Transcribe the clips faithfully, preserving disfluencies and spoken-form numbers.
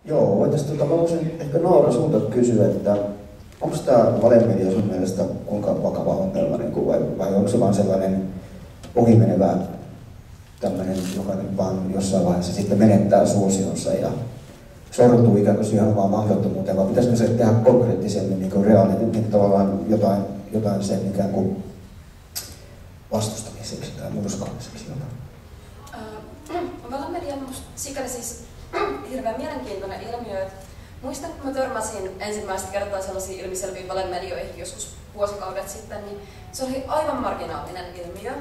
Joo, voitaisiin tuota, mä voisin ehkä Noora sulta kysyä, että onko tämä valemedia sun mielestä kuinka vakava ongelma, niin kuin, vai, vai onko se vaan sellainen ohimenevä tämmöinen, joka nyt vaan jossain vaiheessa sitten menettää suosionsa ja sortuu ikään kuin siihen omaan mahdottomuuteen, vai pitäisikö se tehdä konkreettisemmin niin kuin reaalisesti, niin tavallaan jotain, jotain sen ikään kuin vastustamiseksi tai murskaamiseksi jotain? Uh, valemedia on musta sikäli siis hirveän mielenkiintoinen ilmiö, että muistan, kun mä törmäsin ensimmäistä kertaa sellaisiin ilmiselviin valemedioihin joskus vuosikaudet sitten, niin se oli aivan marginaalinen ilmiö.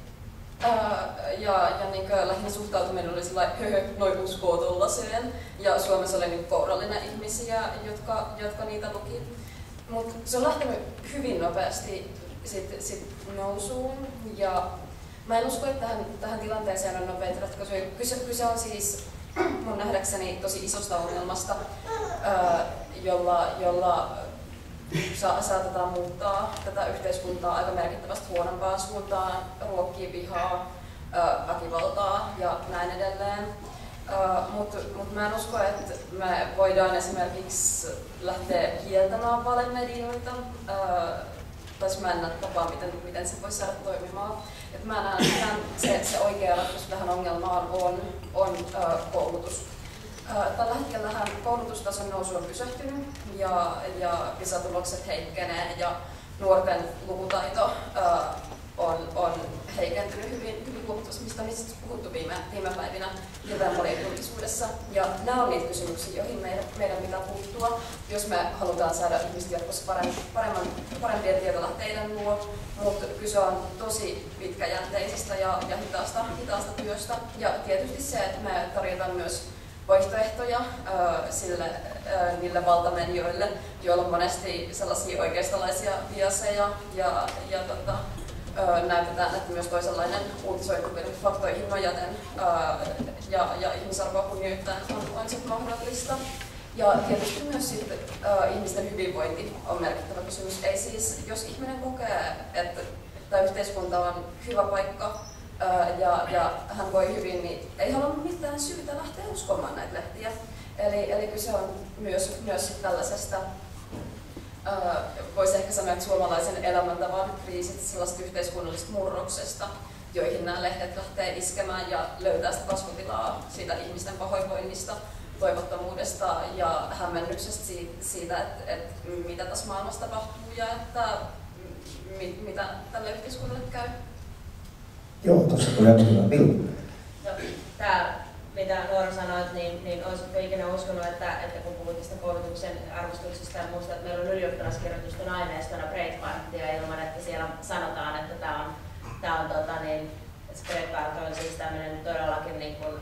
Uh, ja ja niin kuin, lähinnä suhtautuminen oli sillä höhö, noi uskoo tollaseen. Ja Suomessa oli niin kourallinen ihmisiä, jotka, jotka niitä luki. Mutta se on lähtenyt hyvin nopeasti sit, sit nousuun. Ja mä en usko, että tähän, tähän tilanteeseen on nopeita ratkaisuja. Kyse, kyse on siis mun nähdäkseni tosi isosta ongelmasta, uh, jolla, jolla Sa- saatetaan muuttaa tätä yhteiskuntaa aika merkittävästi huonompaan suuntaan, ruokkii vihaa, ö, väkivaltaa ja näin edelleen. Mutta mut mä en usko, että me voidaan esimerkiksi lähteä kieltämään valemedioita, ö, tai mä en näe tapaa, miten, miten se voisi saada toimimaan. Et mä näen, että se, se oikea ratkaisu tähän ongelmaan on, on ö, koulutus. Tällä hetkellähän koulutustason nousu on pysähtynyt ja, ja PISA-tulokset heikkenee ja nuorten lukutaito ää, on, on heikentynyt hyvin, hyvin huomattavasti, mistä on itse puhuttu viime, viime päivinä hirveän paljon julkisuudessa. Ja nämä on niitä kysymyksiä, joihin meidän, meidän pitää puuttua, jos me halutaan saada ihmiset jatkossa paremman, parempien tietolähteiden luo. Mutta kyse on tosi pitkäjänteisestä ja, ja hitaasta, hitaasta työstä. Ja tietysti se, että me tarjotaan myös vaihtoehtoja äh, sille, äh, niille valtamedioille, joilla on monesti sellaisia oikeistolaisia biaseja ja, ja tota, äh, näytetään, että myös toisenlainen uutisoituminen faktoihin nojaten äh, ja, ja ihmisarvoa kunnioittaen on, on sitten mahdollista. Ja tietysti myös sitten, äh, ihmisten hyvinvointi on merkittävä kysymys. Ei siis, jos ihminen kokee, että tämä yhteiskunta on hyvä paikka, Ja, ja hän voi hyvin, niin ei ole mitään syytä lähteä uskomaan näitä lehtiä. Eli, eli kyse on myös, myös tällaisesta, ää, voisi ehkä sanoa, että suomalaisen elämäntavan kriisit, sellaista yhteiskunnallisesta murroksesta, joihin nämä lehdet lähtee iskemään ja löytää sitä kasvutilaa siitä ihmisten pahoinvoinnista, toivottomuudesta ja hämmennyksestä siitä, siitä että, että mitä tässä maailmassa tapahtuu ja että mit, mitä tälle yhteiskunnalle käy. Joo, tuossa tulee hyvä. Vilma. No, tämä, mitä Noora sanoi, niin, niin olisiko ikinä uskonut, että, että kun puhuttiin sitä koulutuksen arvostuksesta ja muusta, että meillä on ylioppilaskirjoitusten aineistona Breitbartia ilman, että siellä sanotaan, että tämä on, tämä on tota, niin, Breitbart on siis tämmöinen todellakin niin kuin,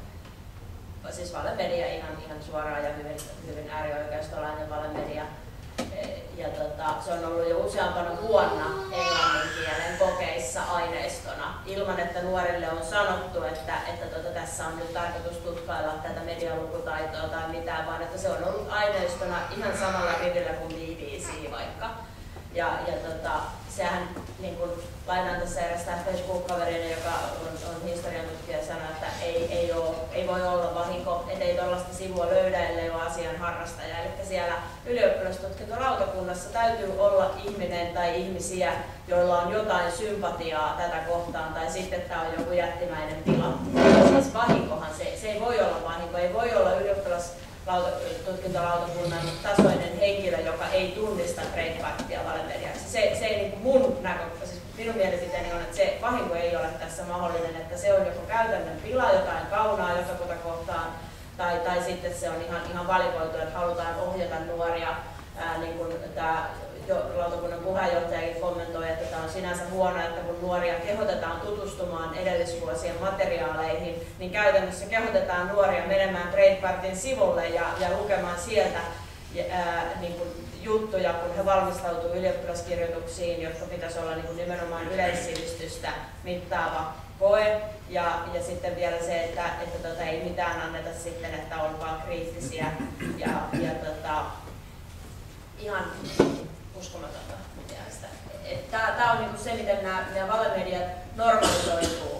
siis valemedia ihan, ihan suoraan ja hyvin, hyvin äärioikeistolainen valemedia. Ja tota, se on ollut jo useampana vuonna englannin kielen kokeissa aineistona, ilman että nuorille on sanottu, että, että tota, tässä on nyt tarkoitus tutkailla tätä medialukutaitoa tai mitään, vaan että se on ollut aineistona ihan samalla rivillä kuin B B C vaikka. Ja, ja tota, sehän, niin kun lainaan tässä erästä Facebook-kaverini, joka on, on historian tutkija, sanoi, että ei, ei, ole, ei voi olla vahinko, ettei tuollaista sivua löydä, ellei ole asian harrastaja. Eli siellä ylioppilastutkintolautakunnassa täytyy olla ihminen tai ihmisiä, joilla on jotain sympatiaa tätä kohtaan, tai sitten tämä on joku jättimäinen tila. Siis vahinkohan se, se ei voi olla vahinko, ei voi olla ylioppilastutkintolautakunnan tasoinen henkilö, joka ei tunnista Breitbartia valemediaksi. Se, se ei niin kuin mun näkökulma, siis minun mielipiteeni on, että se vahinko ei ole tässä mahdollinen, että se on joko käytännön pila, jotain kaunaa jotakuta kohtaan, tai, tai sitten se on ihan, ihan valikoitu, että halutaan ohjata nuoria, ää, niin kuin tämä lautakunnan puheenjohtajakin kommentoi, että tämä on sinänsä huono, että kun nuoria kehotetaan tutustumaan edellisvuosien materiaaleihin, niin käytännössä kehotetaan nuoria menemään Breitbartin sivulle ja, ja lukemaan sieltä ää, niin kuin juttuja, kun he valmistautuu ylioppilaskirjoituksiin, jotka pitäisi olla niin kuin nimenomaan yleissivistystä mittaava koe. Ja, ja sitten vielä se, että, että tota, ei mitään anneta sitten, että on vaan kriittisiä ja, ja tota, ihan uskomatonta mielestä. Tämä on niinku se, miten nämä, nämä valemediat normalisoituu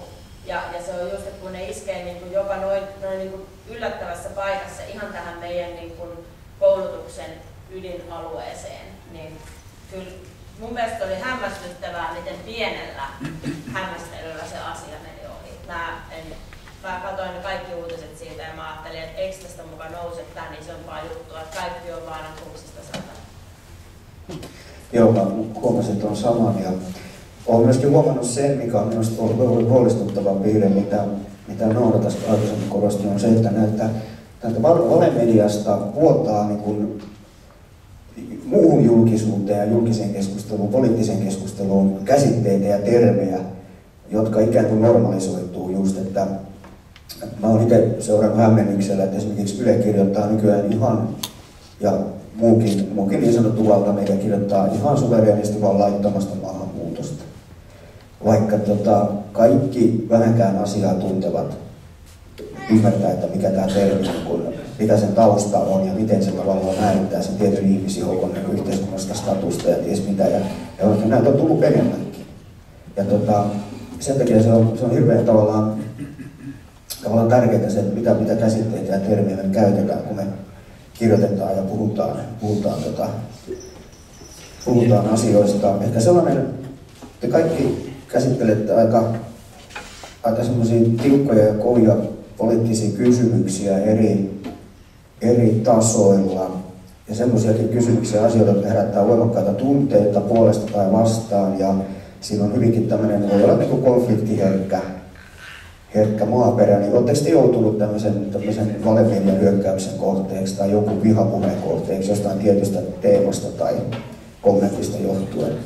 Ja, ja se on just, että kun ne iskee niin kuin jopa noin, noin niin kuin yllättävässä paikassa ihan tähän meidän niin kuin koulutuksen ydinalueeseen, niin kyllä mun mielestä oli hämmästyttävää, miten pienellä hämmästelyllä se asia meni ohi. Mä, en, mä katsoin kaikki uutiset siitä ja mä ajattelin, että eikö tästä mukaan nouse tämän isompaa juttua, että kaikki on vaan kuksista satana. Joo, mä huomasin, että on saman. Ja olen myöskin huomannut sen, mikä on minusta ollut huolestuttava piirre, mitä, mitä Noora tässä aikaisemmin korosti, on se, että näyttää, että valemediasta vuotaa niin kuin muuhun julkisuuteen ja julkiseen keskusteluun, poliittiseen keskusteluun käsitteitä ja termejä, jotka ikään kuin normalisoituu just, että, että mä olen itse seurannut hämmennyksellä, että esimerkiksi Yle kirjoittaa nykyään ihan, ja muukin, muukin niin sanottu valtamedia kirjoittaa ihan suvereenisti vaan laittomasta maahanmuutosta. Vaikka tota, kaikki vähänkään asiaa tuntevat ymmärtää, että mikä tämä termi on, mitä sen tausta on ja miten se tavallaan määrittää sen tietyn ihmisjoukon niin yhteiskunnasta statusta ja ties mitä. Ja, ja näitä on tullut enemmänkin. Ja tota, sen takia se on, se on hirveän tavallaan, tavallaan tärkeää se, että mitä, mitä käsitteitä ja termiä me käytetään, kun me kirjoitetaan ja puhutaan, puhutaan, tota, puhutaan asioista. Ehkä sellainen, te kaikki käsittelette aika, aika semmoisia tiukkoja ja kovia poliittisia kysymyksiä eri, eri tasoilla ja semmoisiakin kysymyksiä asioita, jotka herättää voimakkaita tunteita puolesta tai vastaan ja siinä on hyvinkin tämmöinen, voi olla niin kuin konfliktiherkkä herkkä maaperä, niin oletteko te joutunut tämmöisen, tämmöisen valemedian hyökkäyksen kohteeksi tai joku vihapuheen kohteeksi jostain tietystä teemasta tai kommentista johtuen?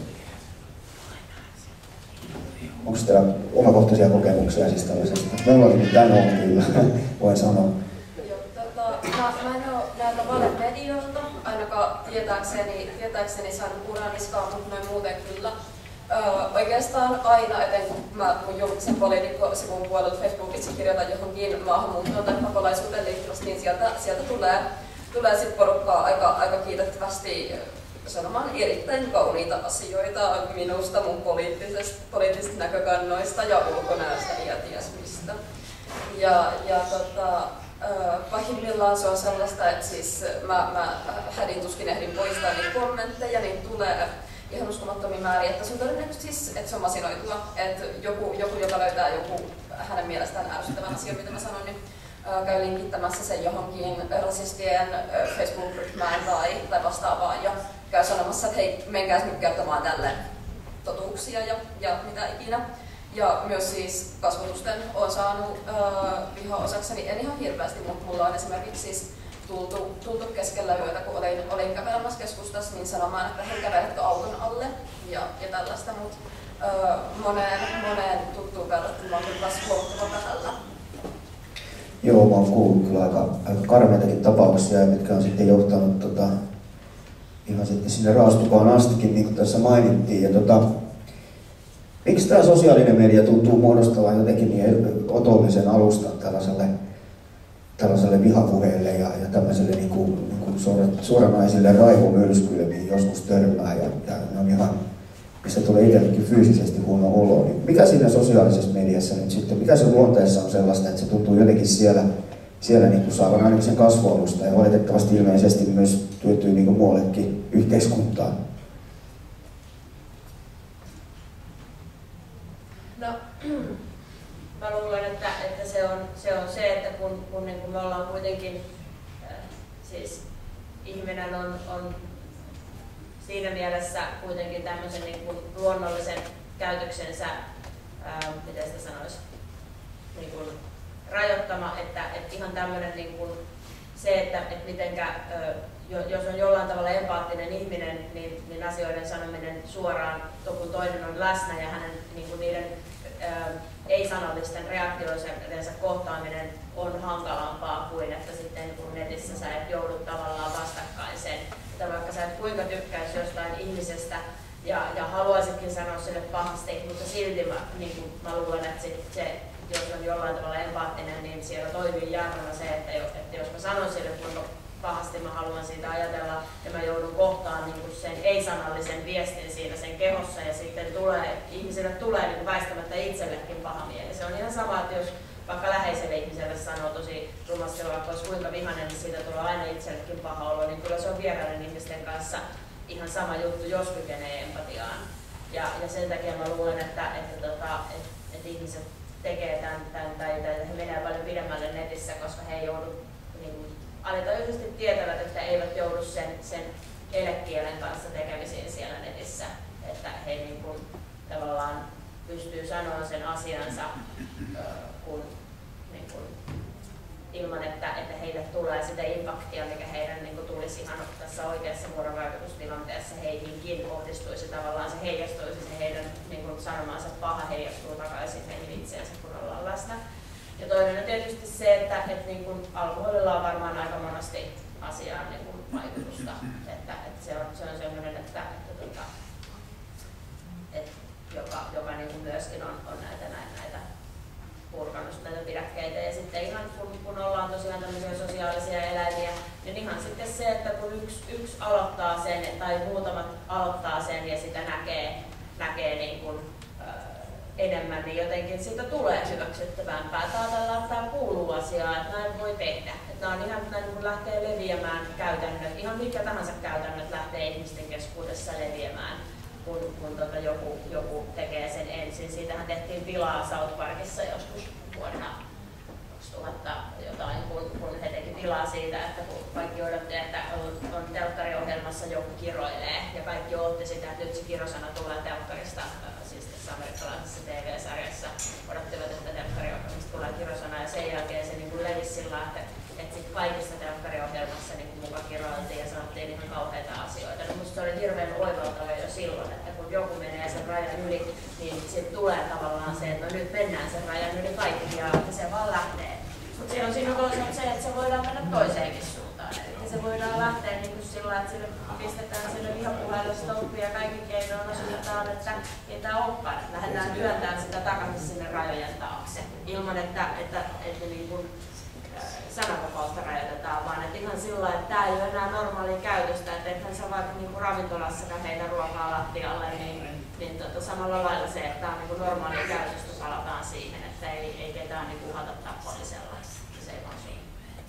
Onko teillä omakohtaisia kokemuksia siis tällaisesta? Meillä oli mitään on kyllä, voin sanoa. Joo, tota, mä, mä en ole näiltä valemedioilta, ainakaan tietääkseni, tietääkseni saanut puraniskaa, mutta noin muuten kyllä. Öö, oikeastaan aina, eten kun mä mun julkisen poliitikko-sivun puolella Facebookissa kirjoitan johonkin maahanmuuttoon tai pakolaisuuteen liittyvästi, niin sieltä, sieltä tulee, tulee sit porukkaa aika, aika kiitettävästi sanomaan erittäin kauniita asioita minusta, mun poliittisista, poliittisista näkökannoista ja ulkonäöstä ja ties mistä. Ja, ja tota, pahimmillaan se on sellaista, että siis mä, mä hädin tuskin ehdin poistaa niitä kommentteja, niin tulee ihan uskomattomia määriä, että se on todennäköisesti siis, että se on masinoitua, että joku, joku joka löytää joku hänen mielestään ärsyttävän asian, mitä mä sanoin, niin ää, käy linkittämässä sen johonkin rasistien Facebook-ryhmään tai, tai vastaavaan ja käy sanomassa, että hei, menkääs nyt kertomaan tälle totuuksia ja, ja mitä ikinä. Ja myös siis kasvatusten on saanut ää, viha osakseni, en ihan hirveästi, mutta mulla on esimerkiksi siis tultu, tultu keskellä yötä, kun olin, olin kävelemässä keskustassa, niin sanomaan, että hei, käveletkö auton alle ja, ja tällaista, mutta ää, moneen, moneen tuttuun verrattuna on kyllä huomattavan vähällä. Joo, mä oon kuullut kyllä aika, aika karmeitakin tapauksia, mitkä on sitten johtanut tota, ihan sitten sinne raastupaan astikin, niin kuin tässä mainittiin. Ja, tota, miksi tämä sosiaalinen media tuntuu muodostavan jotenkin niin otollisen alustan tällaiselle, tällaiselle vihapuheelle ja, ja tämmöiselle niin kuin, niin kuin suoranaisille raivomyrskyille, mihin joskus törmää ja, ja ne on ihan, mistä tulee itsellekin fyysisesti huono olo. Niin mikä siinä sosiaalisessa mediassa nyt sitten, mikä se luonteessa on sellaista, että se tuntuu jotenkin siellä, siellä niin kuin saavan ainakin sen kasvualusta ja valitettavasti ilmeisesti myös työtyy niin kuin muuallekin yhteiskuntaan? No, mä luulen, että, että se, on, se on se, että kun, kun niin kuin me ollaan kuitenkin, äh, siis ihminen on, on siinä mielessä kuitenkin tämmöisen niin kuin luonnollisen käytöksensä, ää, miten sitä sanoisi, niin kuin rajoittama, että, että ihan tämmöinen niin kuin se, että, että mitenkä, jos on jollain tavalla empaattinen ihminen, niin, niin asioiden sanominen suoraan, kun toinen on läsnä ja hänen niin kuin niiden ää, ei-sanallisten reaktioidensa kohtaaminen on hankalampaa kuin että sitten kun netissä sä et joudu tavallaan vastakkain sen. Että vaikka sä et kuinka tykkäisi jostain ihmisestä ja, ja haluaisitkin sanoa sille pahasti, mutta silti mä, niin kuin mä luulen, että sit se, jos on jollain tavalla empaattinen, niin siellä toimii jarruna se, että, jo, että jos mä sanon sille kuinka pahasti mä haluan siitä ajatella ja mä joudun kohtaan niin kuin sen ei-sanallisen viestin siinä sen kehossa ja sitten tulee, ihmisille tulee niin kuin väistämättä itsellekin paha mieli. Se on ihan sama, että jos vaikka läheiselle ihmiselle sanoo tosi rumasti, vaikka olisi kuinka vihainen, niin siitä tulee aina itsellekin paha olo, niin kyllä se on vieraiden ihmisten kanssa ihan sama juttu, jos kykenee empatiaan. Ja, ja sen takia mä luulen, että, että, tota, että, että ihmiset tekee tämän, tämän tai, tai he menevät paljon pidemmälle netissä, koska he ei joudu niin alitajuisesti tietävät, että eivät joudu sen, sen elekielen kanssa tekemisiin siellä netissä. Että he niin kuin, tavallaan pystyy sanoa sen asiansa kun, niin kuin, ilman, että, että heille tulee sitä impaktia, mikä heidän niin kuin, tulisi ihan tässä oikeassa vuorovaikutustilanteessa heihinkin kohdistuisi. Tavallaan se heijastuisi, se heidän niin kuin, sanomansa paha heijastuu takaisin heihin itseensä, kun ollaan läsnä. Ja toinen on tietysti se, että, että niin kuin, alkoholilla on varmaan aika monesti asiaan niin kuin, vaikutusta. Että, että se on, se on sellainen, että, että, että, että joka, joka niin kuin myöskin on, on näitä, näitä, näitä purkanut näitä pidäkkeitä. Ja sitten ihan kun, kun ollaan tosiaan tämmöisiä sosiaalisia eläimiä, niin ihan sitten se, että kun yksi, yksi aloittaa sen tai muutamat aloittaa sen ja sitä näkee, näkee niin kuin, äh, enemmän, niin jotenkin siitä tulee hyväksyttävämpää. Tämä, tämä kuuluu asiaan, että näin voi tehdä. Että nämä on ihan, näin kun lähtee leviämään käytännöt, ihan mikä tahansa käytännöt lähtee ihmisten keskuudessa leviämään. Kun, kun tota joku, joku tekee sen ensin. Siitähän tehtiin pilaa South Parkissa joskus vuonna kaksituhatta jotain, kun, kun he teki pilaa siitä, että kun kaikki odotti, että on, on telkkariohjelmassa joku kiroilee ja kaikki odotti sitä, että nyt se kirosana tulee telkkarista, siis tässä amerikkalaisessa T V-sarjassa odottivat, että telkkariohjelmasta tulee kirosana ja sen jälkeen se niin kuin levisi sillä, että, että sit kaikissa telkkariohjelmassa niin muka kiroiltiin ja sanottiin ihan kauheita asioita. No, musta se oli hirveän oivaltava jo silloin, että kun joku menee sen rajan yli, niin sitten tulee tavallaan se, että no nyt mennään sen rajan yli kaikki ja se vaan lähtee. Mutta siinä on siinä on se, että se voidaan mennä toiseenkin suuntaan. Eli se voidaan lähteä niin kuin sillä, että sille pistetään sille vihapuheelle stoppia ja kaikki keinoin osoitetaan, että ei tämä olekaan. Että lähdetään työntämään sitä takaisin sinne rajojen taakse ilman, että, että, että niin kuin sananvapautta rajoitetaan, vaan että ihan sillä että tämä ei ole enää normaalia käytöstä, että ethän sä vaikka niinku ravintolassakaan heitä ruokaa lattialle, niin, niin tota, samalla lailla se, että tämä on niinku normaalia käytöstä, palataan siihen, että ei, ei ketään niinku uhata tappallisella. Se ei vaan siinä.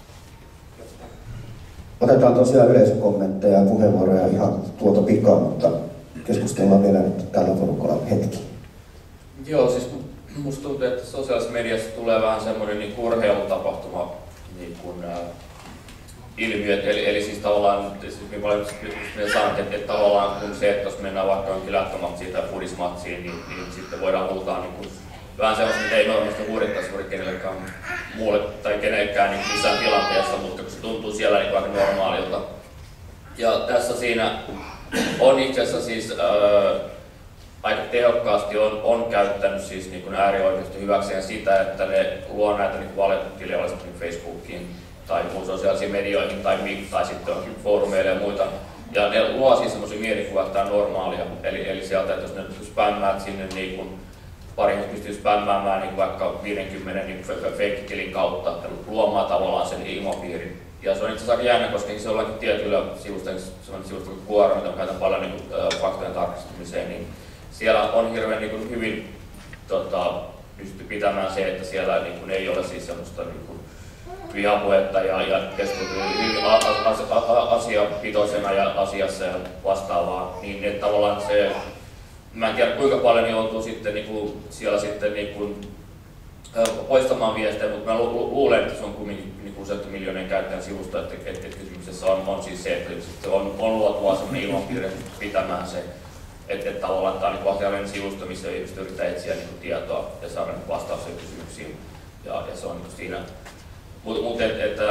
Otetaan tosiaan yleisökommentteja ja puheenvuoroja ihan tuolta pikaa, mutta keskustellaan vielä nyt tällä porukalla hetki. Joo, siis musta tuntuu, että sosiaalisessa mediassa tulee vähän semmoinen niin urheilutapahtuma niin kuin, ää, ilmiö, eli, eli siis tavallaan, siis niin paljon sanot, että, että tavallaan kun se, että jos mennään vaikka jonkin lätkämatsiin tai fudismatsiin, niin, niin sitten voidaan huutaa niin kuin, vähän sellaista, mitä ei normaalisti huudettaisi juuri kenellekään muulle tai kenellekään niin missään tilanteessa, mutta kun se tuntuu siellä niin aika normaalilta. Ja tässä siinä on itse asiassa siis ää, aika tehokkaasti on, on käyttänyt siis niin äärioikeisto hyväkseen sitä, että ne luo näitä niin valetilejä niin Facebookiin tai muun sosiaalisiin medioihin tai, tai sitten onkin foorumeille ja muita. Ja ne luo siis semmoisen mielikuvan, että tämä on normaalia. Eli, eli sieltä, että jos ne spämmäät sinne niin kuin, pari pystyy spämmäämään niin vaikka viisikymmentä niin fake-tilin kautta luomaan tavallaan sen ilmapiirin. Ja se on itse asiassa aika jännä, koska se jollakin tietyillä sivustoilla, sellainen sivusto kuin Quora, mitä käytän paljon niin kuin, äh, faktojen tarkistamiseen, niin siellä on hirveän niin kuin, hyvin tota, pysty pitämään se, että siellä niin kuin, ei ole siis semmoista niin kuin, vihapuhetta ja, ja keskustelua hyvin asiapitoisena ja asiassa ja vastaavaa. Niin että tavallaan se, mä en tiedä kuinka paljon joutuu sitten niin kuin, siellä sitten niin kuin, poistamaan viestejä, mutta mä lu- luulen, että se on kuitenkin niin useita miljoonien käyttäjän sivusta, että, että, että kysymyksessä on, on siis se, että on, on luotua sellainen ilmapiiri pitämään se. Että et tavallaan tämä on niin asiallinen sivusto, missä ihmiset yrittää etsiä niin tietoa ja saada niin vastauksia kysymyksiin. Ja, ja se on niin siinä. Mutta mut, et, et,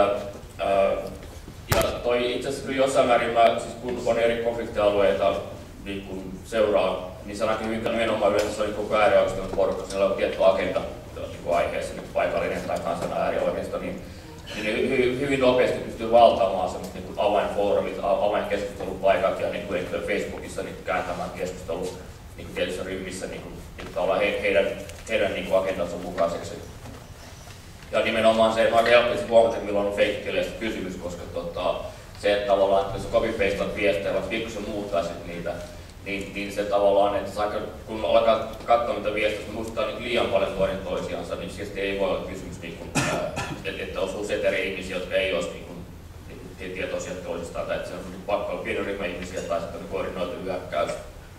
ja toi itse asiassa jossain määrin, mä, siis kun on eri konfliktialueita niin kun seuraa, niin se on aika hyvin nimenomaan yleensä se on niin koko äärioikeiston porukka, niillä on tietty agenda niin aiheessa, niin paikallinen tai kansan äärioikeisto, niin niin hy, hyvin nopeasti pystyy valtaamaan semmoista niin avainfoorumit, avainkeskustelupaikat ja niin kuin Facebookissa niin kääntämään keskustelua niin tietyissä ryhmissä niin kuin, niin he, heidän, heidän niin agendansa mukaiseksi. Ja nimenomaan se, että on aika helppo huomata, milloin on fake-tileistä kysymys, koska tota, se, että tavallaan, että jos copy-pasteat viestejä, vaikka pikkusen muuttaisit niitä, niin, niin se tavallaan, että se aika, kun alkaa katsoa niitä viestejä, jos muistetaan niin liian paljon toinen toisiansa, niin sitten ei voi olla kysymys, niin kuin, että, että osuu eri ihmisiä, jotka ei olisi niin kuin, niin tietoisia toisistaan, tai että se on pakko olla pieni ryhmä ihmisiä tai sitten koordinoitu hyökkäys.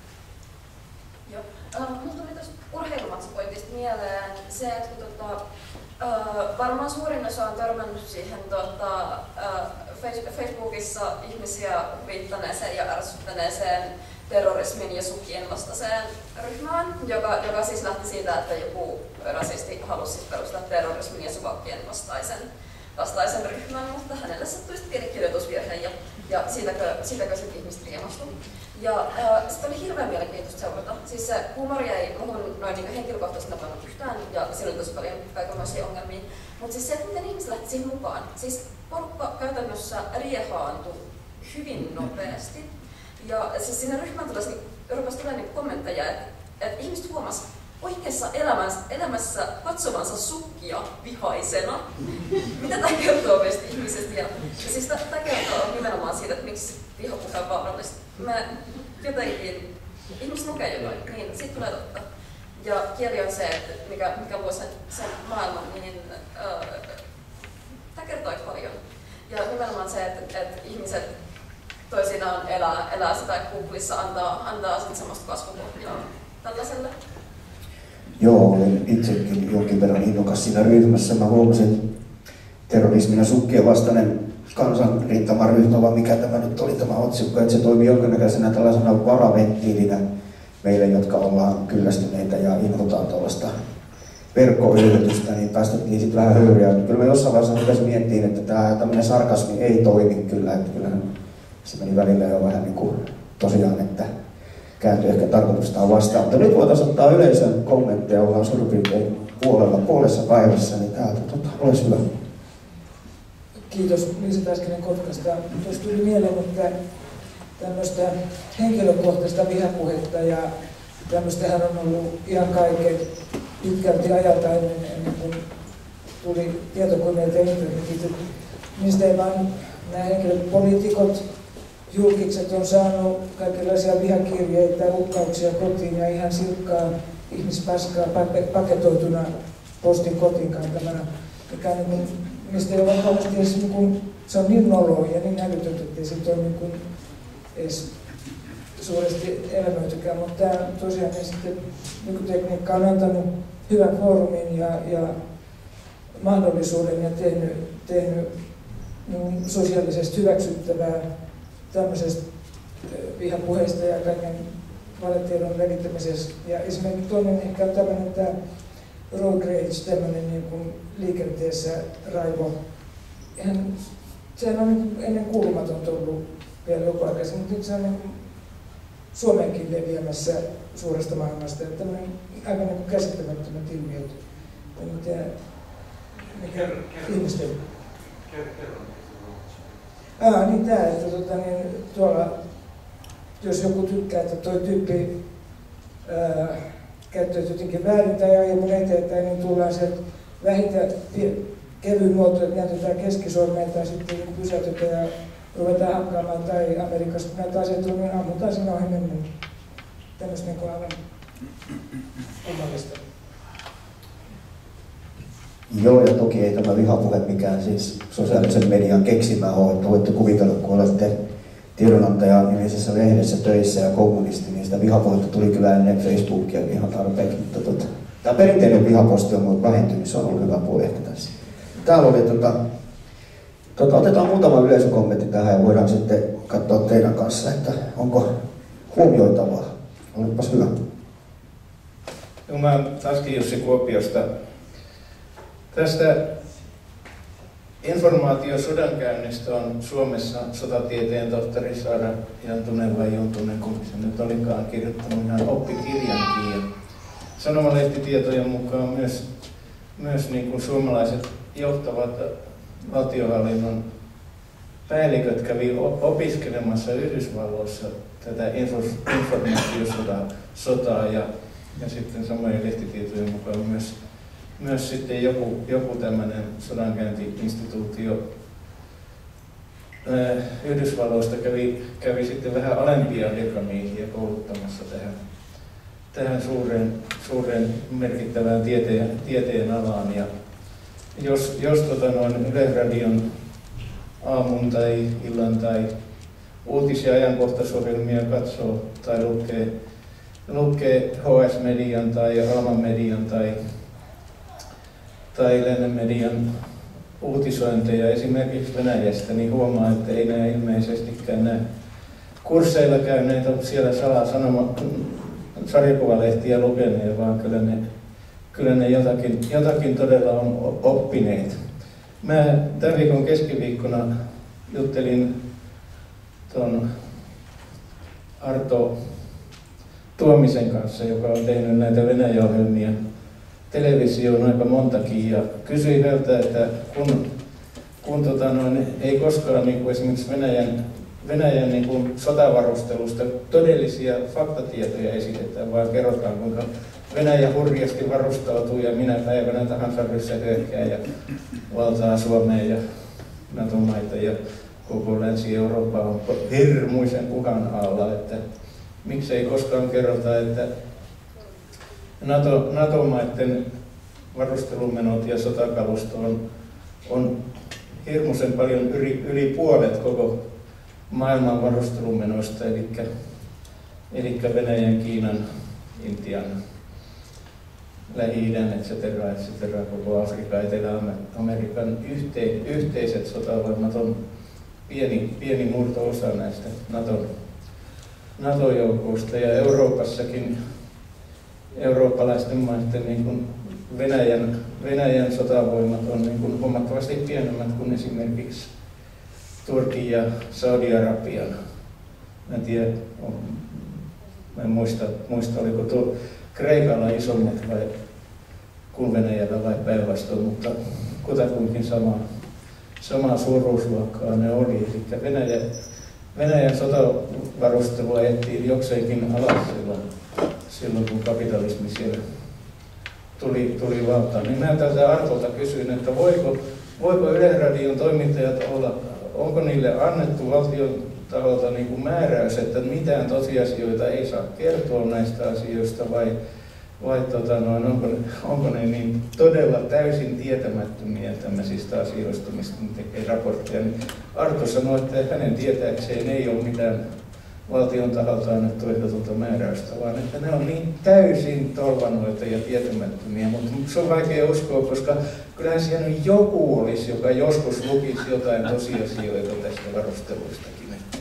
Joo. Uh, Mulla tuli tuosta urheilumatsapointista mieleen se, että kun, tota, uh, varmaan suurin osa on törmännyt siihen tota, uh, Facebookissa ihmisiä viittaneeseen ja ärsyttäneeseen terrorismin ja sukien vastaiseen ryhmään, joka, joka siis lähti siitä, että joku rasisti halusi siis perustaa terrorismin ja suvakkien vastaisen, vastaisen ryhmän, mutta hänelle sattui sitten pieni kirjoitusvirhe ja, ja siitäkö, siitäkö sitten ihmiset riemastui. Ja äh, sitten oli hirveän mielenkiintoista seurata. Siis se huumori ei muhun noin niin henkilökohtaisesti napannut yhtään ja siinä oli tosi paljon kaikenlaisia ongelmia. Mutta siis se, että miten ihmiset lähti siihen mukaan. Siis porukka käytännössä riehaantui hyvin nopeasti. Ja siis sinne ryhmään rupesi tulemaan niin kommentteja, että, että ihmiset huomasivat oikeassa elämässä, elämässä katsovansa sukkia vihaisena. Mitä tämä kertoo meistä ihmisistä? Ja, ja siis tämä kertoo nimenomaan siitä, että miksi vihapuhe on vaarallista. Mä jotenkin, ihmiset lukee jotain, niin siitä tulee totta. Ja kieli on se, että mikä, mikä luo sen, sen maailman, niin äh, tämä kertoo aika paljon. Ja nimenomaan se, että, että ihmiset toisinaan elää, elää sitä kuplissa, antaa, antaa sitten semmoista kasvupohjaa tällaiselle. Joo, olin itsekin jonkin verran innokas siinä ryhmässä. Mä huomasin terrorismin ja sukkien vastainen kansanrintamaryhmä, vai mikä tämä nyt oli tämä otsikko, että se toimii jonkinnäköisenä tällaisena varaventtiilinä meille, jotka ollaan kyllästyneitä ja inhotaan tuollaista verkkoyritystä, niin päästettiin sitten vähän höyryä. Kyllä mä jossain vaiheessa rupesin miettimään, että tämä tämmöinen sarkasmi ei toimi kyllä, että kyllähän se meni välillä jo vähän niin kuin tosiaan, että kääntyi ehkä tarkoitustaan vastaan. Mutta nyt voitaisiin ottaa yleisön kommentteja, ollaan suurin piirtein puolella, puolessa päivässä, niin täältä tota, olisi hyvä. Kiitos Liisa Täskinen Kotkasta. Tuossa tuli mieleen, että tämmöistä henkilökohtaista vihapuhetta ja tämmöistähän on ollut ihan kaiken pitkälti ajalta ennen, ennen kuin tuli tietokoneet ja internetit. Niistä ei vaan nämä henkilöpoliitikot, julkikset on saanut kaikenlaisia vihakirjeitä, uhkauksia kotiin ja ihan silkkaa ihmispaskaa paketoituna postin kotiin kantamana, mikä niin kuin, mistä ei ole kauheasti edes, niin kuin, se on niin noloa ja niin älytöntä, ettei siitä ole niin kuin, edes suuresti elämöitykään, mutta tämä tosiaan niin sitten nykytekniikka on antanut hyvän foorumin ja, ja mahdollisuuden ja tehnyt, tehnyt niin sosiaalisesti hyväksyttävää tämmöisestä vihapuheesta ja kaiken valetiedon levittämisestä. Ja esimerkiksi toinen ehkä on tämmöinen tämä road rage, tämmöinen niin kuin liikenteessä raivo. Eihän, sehän on niin ennen kuulumatonta ollut vielä joku aikaisemmin, mutta nyt se on niin kuin Suomeenkin leviämässä suuresta maailmasta. Ja tämmöinen aivan niin kuin käsittämättömät ilmiöt. Mitä, mikä ihmisten... Ah, niin tää, että tota, niin, tuolla, jos joku tykkää, että toi tyyppi ää, käyttäytyy jotenkin väärin tai ajaa mun eteenpäin, niin tullaan sieltä vähintään kevyin muoto, että näytetään keskisormeen tai sitten niin pysäytetään ja ruvetaan hakkaamaan tai Amerikassa, kun näitä asioita on, niin ammutaan siinä ohi mennä. Tämmöistä niin kuin aivan omallista. Joo, ja toki ei tämä vihapuhe mikään siis sosiaalisen median keksimää ole, että voitte kuvitella, kun olette tiedonantajan nimisessä lehdessä töissä ja kommunisti, niin sitä vihapuhetta tuli kyllä ennen Facebookia ihan tarpeeksi, mutta tota, tämä perinteinen vihaposti on ollut vähentynyt, se on ollut hyvä puoli ehkä tässä. Täällä oli, tota, tota, otetaan muutama yleisökommentti tähän ja voidaan sitten katsoa teidän kanssa, että onko huomioitavaa. Olipas hyvä. No, mä oon taaskin Jussi Kuopiosta. Tästä informaatiosodankäynnistä on Suomessa sotatieteen tohtori Saara Jantunen vai Juntunen, kun se nyt olikaan, kirjoittanut ihan oppikirjankin. Sanomalehtitietojen mukaan myös, myös niin kuin suomalaiset johtavat valtionhallinnon päälliköt kävi opiskelemassa Yhdysvalloissa tätä informaatiosotaa ja, ja sitten samojen lehtitietojen mukaan myös myös sitten joku, joku tämmöinen sodankäynti-instituutio Yhdysvalloista kävi, kävi sitten vähän alempia virkamiehiä kouluttamassa tähän, tähän suureen, suureen merkittävään tieteen, tieteen alaan. Ja jos jos tota noin Yleisradion aamun tai illan tai uutis- ja ajankohtaisohjelmia katsoo tai lukee, lukee H S-median tai Alman median tai, tai Lennen median uutisointeja esimerkiksi Venäjästä, niin huomaa, että ei nämä ilmeisestikään nämä kursseilla käyneet ole siellä salaa sanoma, sarjakuvalehtiä lukeneet, vaan kyllä ne, kyllä ne jotakin, jotakin todella on oppineet. Mä tämän viikon keskiviikkona juttelin tuon Arto Tuomisen kanssa, joka on tehnyt näitä Venäjä-ohjelmia televisioon aika montakin, ja kysyin häneltä, että kun, kun tota noin, ei koskaan niin kuin esimerkiksi Venäjän, Venäjän niin kuin sotavarustelusta todellisia faktatietoja esitetään, vaan kerrotaan, kuinka Venäjä hurjasti varustautuu ja minä päivänä tahansa ryssä hyökkää ja valtaa Suomea ja NATO-maita ja koko Länsi-Eurooppa on hirmuisen uhan alla, että miksei koskaan kerrota, että NATO, NATO-maiden varustelumenot ja sotakalusto on, on hirmuisen paljon yli, yli puolet koko maailman varustelumenoista, eli, eli Venäjän, Kiinan, Intian, Lähi-idän, et cetera, et cetera, koko Afrikan, Etelä-Amerikan yhte, yhteiset sotavoimat on pieni, pieni murto-osa näistä NATO, NATO-joukoista, ja Euroopassakin eurooppalaisten maiden niin kuin Venäjän, Venäjän sotavoimat on niin kuin huomattavasti pienemmät kuin esimerkiksi Turkin ja Saudi-Arabian. Mä en tiedä, mä en muista, muista oliko tuo Kreikalla isommat vai kuin Venäjällä vai päinvastoin, mutta kutakuinkin sama, samaa suuruusluokkaa ne oli. Eli Venäjä, Venäjän sotavarustelua ajettiin jokseenkin alas silloin, silloin kun kapitalismi siellä tuli, tuli valtaan. Niin mä tältä Arkolta kysyin, että voiko, voiko Yleisradion toimittajat olla, onko niille annettu valtion taholta niin kuin määräys, että mitään tosiasioita ei saa kertoa näistä asioista, vai, vai tota noin, onko, onko ne niin todella täysin tietämättömiä tämmöisistä asioista, mistä ne tekee raportteja. Niin Arto sanoi, että hänen tietääkseen ei ole mitään valtion taholta annettu ehdotonta määräystä, vaan että ne on niin täysin tolvanoita ja tietämättömiä, mutta se on vaikea uskoa, koska kyllähän siellä joku olisi, joka joskus lukisi jotain tosiasioita tästä varusteluistakin.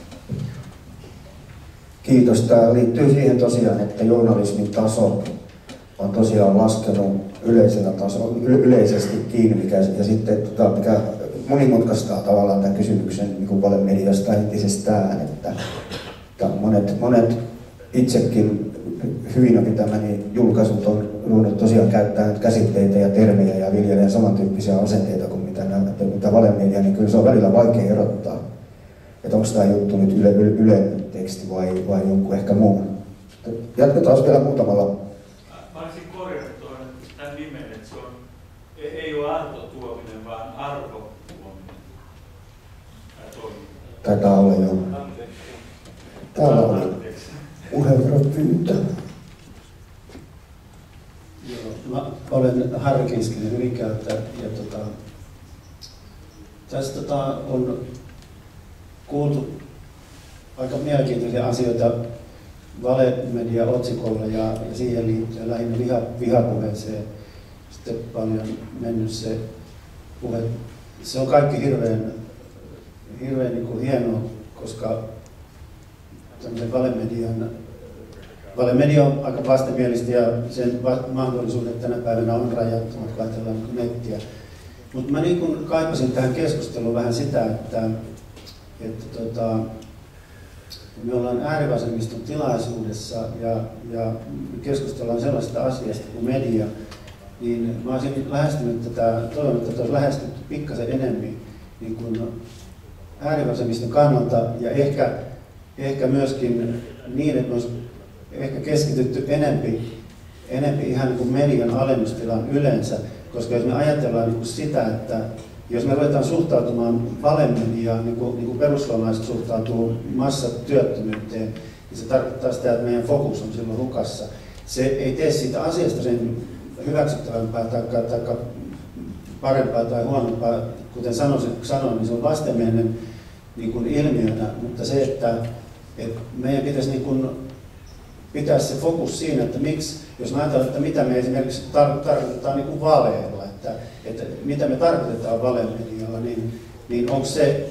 Kiitos. Tämä liittyy siihen tosiaan, että journalismin taso on tosiaan laskenut yleisellä tasolla, yleisesti kiinni, mikä, ja sitten tota, mikä monimutkaistaa tavallaan tämän kysymyksen niin valemediasta entisestään, että, että monet, monet itsekin hyvinä pitämäni julkaisut on ruvennut tosiaan käyttää käsitteitä ja termejä ja viljelee samantyyppisiä asenteita kuin mitä, mitä valemedia, niin kyllä se on välillä vaikea erottaa, että onko tämä juttu nyt yle, yle, yle teksti vai, vai jonkun ehkä muun. Jatketaan vielä muutamalla. Mä olisin korjannut tämän nimen, että se on, ei ole Arto Tuominen, vaan Arvo Tuominen. Taitaa olla jo. Täällä oli puheenvuoron pyyntö. Joo, mä olen Harri Kinskinen Hyvinkäältä ja tota, tässä tota, on kuultu aika mielenkiintoisia asioita valemedia-otsikolla ja, ja siihen liittyen lähinnä viha, vihapuheeseen. Sitten paljon mennyt se puhe. Se on kaikki hirveän, hirveän niin kuin hienoa, koska valemedian, valemedia on aika vastenmielistä ja sen mahdollisuudet tänä päivänä on rajattomat, kun ajatellaan niin nettiä. Mutta mä niin kuin kaipasin tähän keskusteluun vähän sitä, että, että tota, me ollaan äärivasemmiston tilaisuudessa ja, ja keskustellaan sellaista asiasta kuin media, niin mä olisin lähestynyt tätä, toivon, että tätä olisi lähestytty pikkasen enemmän niin kuin äärivasemmiston kannalta ja ehkä, ehkä myöskin niin, että olisi ehkä keskitytty enempi, enempi ihan niin kuin median alennustilaan yleensä, Koska jos me ajatellaan niin kuin sitä, että jos me ruvetaan suhtautumaan valemediaan, niin kuin, niin kuin perussuomalaiset suhtautuu massatyöttömyyteen, niin se tarkoittaa sitä, että meidän fokus on silloin hukassa. Se ei tee siitä asiasta sen hyväksyttävämpää tai, tai parempaa tai huonompaa. Kuten sanoin, sanoin niin se on vastenmielinen niin kuin ilmiönä, mutta se, että, että meidän pitäisi niin kuin pitää se fokus siinä, että miksi, jos mä ajattelen, että mitä me esimerkiksi tar- tarkoitetaan niin kuin valeilla, että, että mitä me tarkoitetaan valemedialla, niin, niin onko se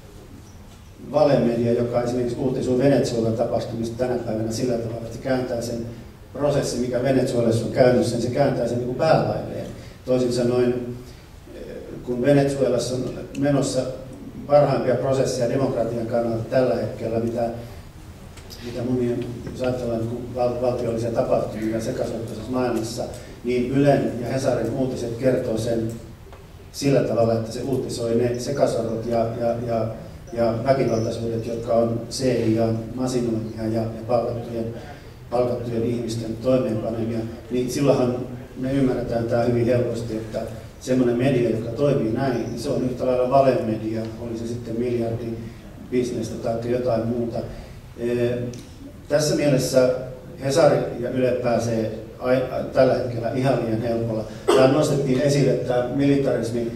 valemedia, joka esimerkiksi uutisuu Venezuelan tapahtumista tänä päivänä sillä tavalla, että se kääntää sen prosessin, mikä Venezuelassa on käynnissä, se kääntää sen niin kuin päälailleen. Toisin sanoen, kun Venezuelassa on menossa parhaimpia prosesseja demokratian kannalta tällä hetkellä, mitä, mitä monien, jos ajatellaan niin val, valtiollisia tapahtumia sekasortoisessa maailmassa, niin Ylen ja Hesarin uutiset kertoo sen sillä tavalla, että se uutisoi ne sekasorrot ja, ja, ja, ja väkivaltaisuudet, jotka on C I A, masinoimia ja, ja palkattujen, palkattujen ihmisten toimeenpanemia, niin silloinhan me ymmärretään tämä hyvin helposti, että semmoinen media, joka toimii näin, niin se on yhtä lailla valemedia, oli se sitten miljardin bisnestä tai jotain muuta. E, tässä mielessä Hesari ja Yle pääsee ai, a, tällä hetkellä ihan liian helpolla. Tämä nostettiin esille, tämä militarismi,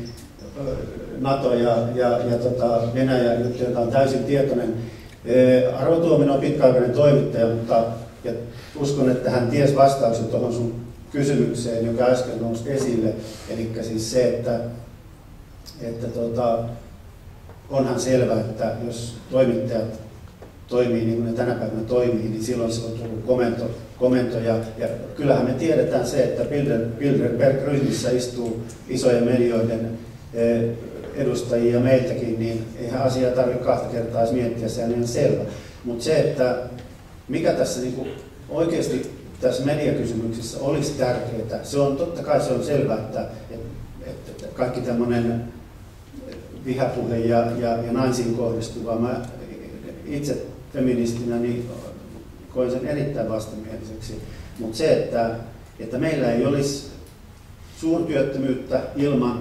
NATO ja, ja, ja tota Venäjä, joka on täysin tietoinen. E, Arvo Tuominen on pitkäaikainen toimittaja, mutta ja uskon, että hän ties vastauksen tuohon sun kysymykseen, joka äsken nousi esille, eli siis se, että, että tota, onhan selvää, että jos toimittajat toimii niin kuin ne tänä päivänä toimii, niin silloin se on tullut komento, komentoja. Ja kyllähän me tiedetään se, että Bilderberg-ryhmissä istuu isojen medioiden edustajia meiltäkin, niin eihän asiaa tarvitse kahta kertaa edes miettiä, se on ihan selvä. Mutta se, että mikä tässä niin kuin oikeasti tässä mediakysymyksissä olisi tärkeää. Se on, totta kai se on selvää, että, että, että kaikki tämmöinen vihapuhe ja, ja, ja naisiin kohdistuva, mä itse feministinä niin koen sen erittäin vastenmieliseksi. Mutta se, että, että meillä ei olisi suurtyöttömyyttä ilman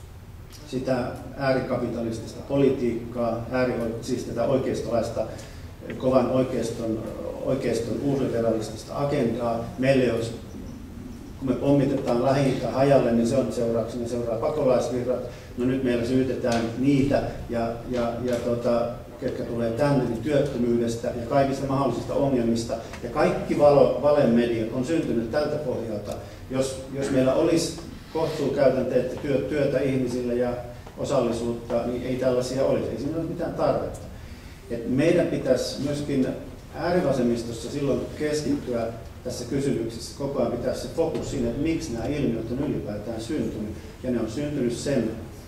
sitä äärikapitalistista politiikkaa, ääri, siis tätä oikeistolaista, kovan oikeiston oikeiston uusliberalistista agendaa. Meille olisi, kun me pommitetaan Lähi-itä hajalle, niin se on seurauksena seuraa pakolaisvirrat. No nyt meillä syytetään niitä, ja, ja, ja tota, ketkä tulee tänne, niin työttömyydestä ja kaikista mahdollisista ongelmista. Ja kaikki valo, valemediat on syntynyt tältä pohjalta. Jos, jos meillä olisi kohtuukäytänteet työ, työtä ihmisille ja osallisuutta, niin ei tällaisia olisi. Ei siinä ole mitään tarvetta. Et meidän pitäisi myöskin äärivasemmistossa silloin keskittyä tässä kysymyksessä, koko ajan pitää se fokus siinä, että miksi nämä ilmiöt on ylipäätään syntynyt. Ja ne on syntynyt sen,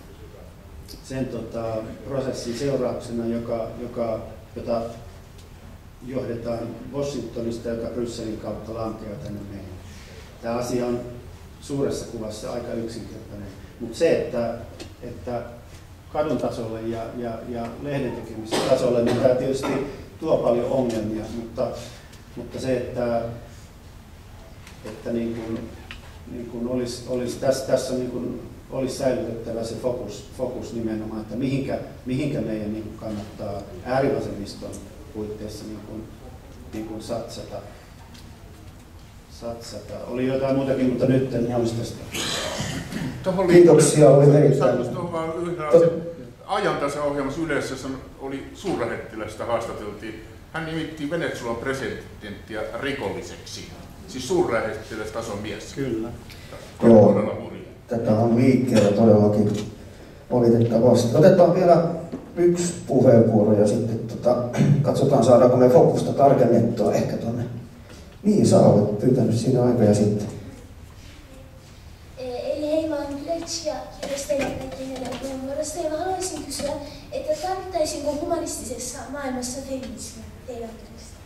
sen tota, prosessin seurauksena, joka, joka, jota johdetaan Washingtonista, joka Brysselin kautta lankeaa tänne meille. Tämä asia on suuressa kuvassa aika yksinkertainen, mutta se, että, että kadun tasolle ja, ja, ja lehden tekemisen tasolle, niin tämä tietysti tuo paljon ongelmia, mutta, mutta se, että, että niin kuin, niin kuin olisi, olisi, tässä, tässä niin kuin olisi säilytettävä se fokus, fokus nimenomaan, että mihinkä, mihinkä meidän niin kuin kannattaa äärivasemmiston puitteissa niin kuin, niin kuin satsata. satsata. Oli jotain muutakin, mutta nyt en muista sitä. Kiitoksia, oli erittäin. Ajantasaohjelmassa Ylessä oli suurlähettilästä haastateltiin. Hän nimitti Venezuelan presidenttiä rikolliseksi. Siis suurlähettilästason mies. Kyllä. Joo, tätä on liikkeellä todellakin valitettavasti. Otetaan vielä yksi puheenvuoro ja sitten tota, katsotaan saadaanko me fokusta tarkennettua ehkä tuonne. Niin, sä olet pyytänyt siinä aikoja sitten. Eli hei, mä oon Letsi ja kirjoittelen näiden puheenvuorosta ja mä haluaisin kysyä, että tarvittaisiinko humanistisessa maailmassa feminismiä teidän mielestä?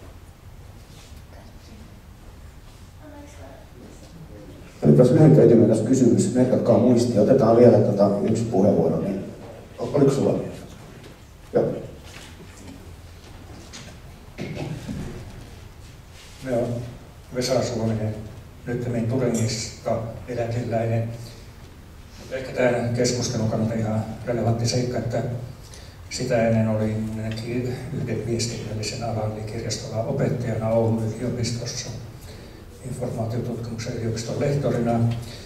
Olipas lyhykäitymäkäs kysymys, merkatkaa muistia. Otetaan vielä tota yksi puheenvuoro. Niin. Oliko sulla? Joo. Vesa Suominen, nyttemmin Turingista eläkeläinen. Ehkä tämän keskustelun kannalta ihan relevantti seikka, että sitä ennen olin yhden viestinnällisen alan eli kirjastoalan opettajana Oulun yliopistossa, informaatiotutkimuksen yliopiston lehtorina.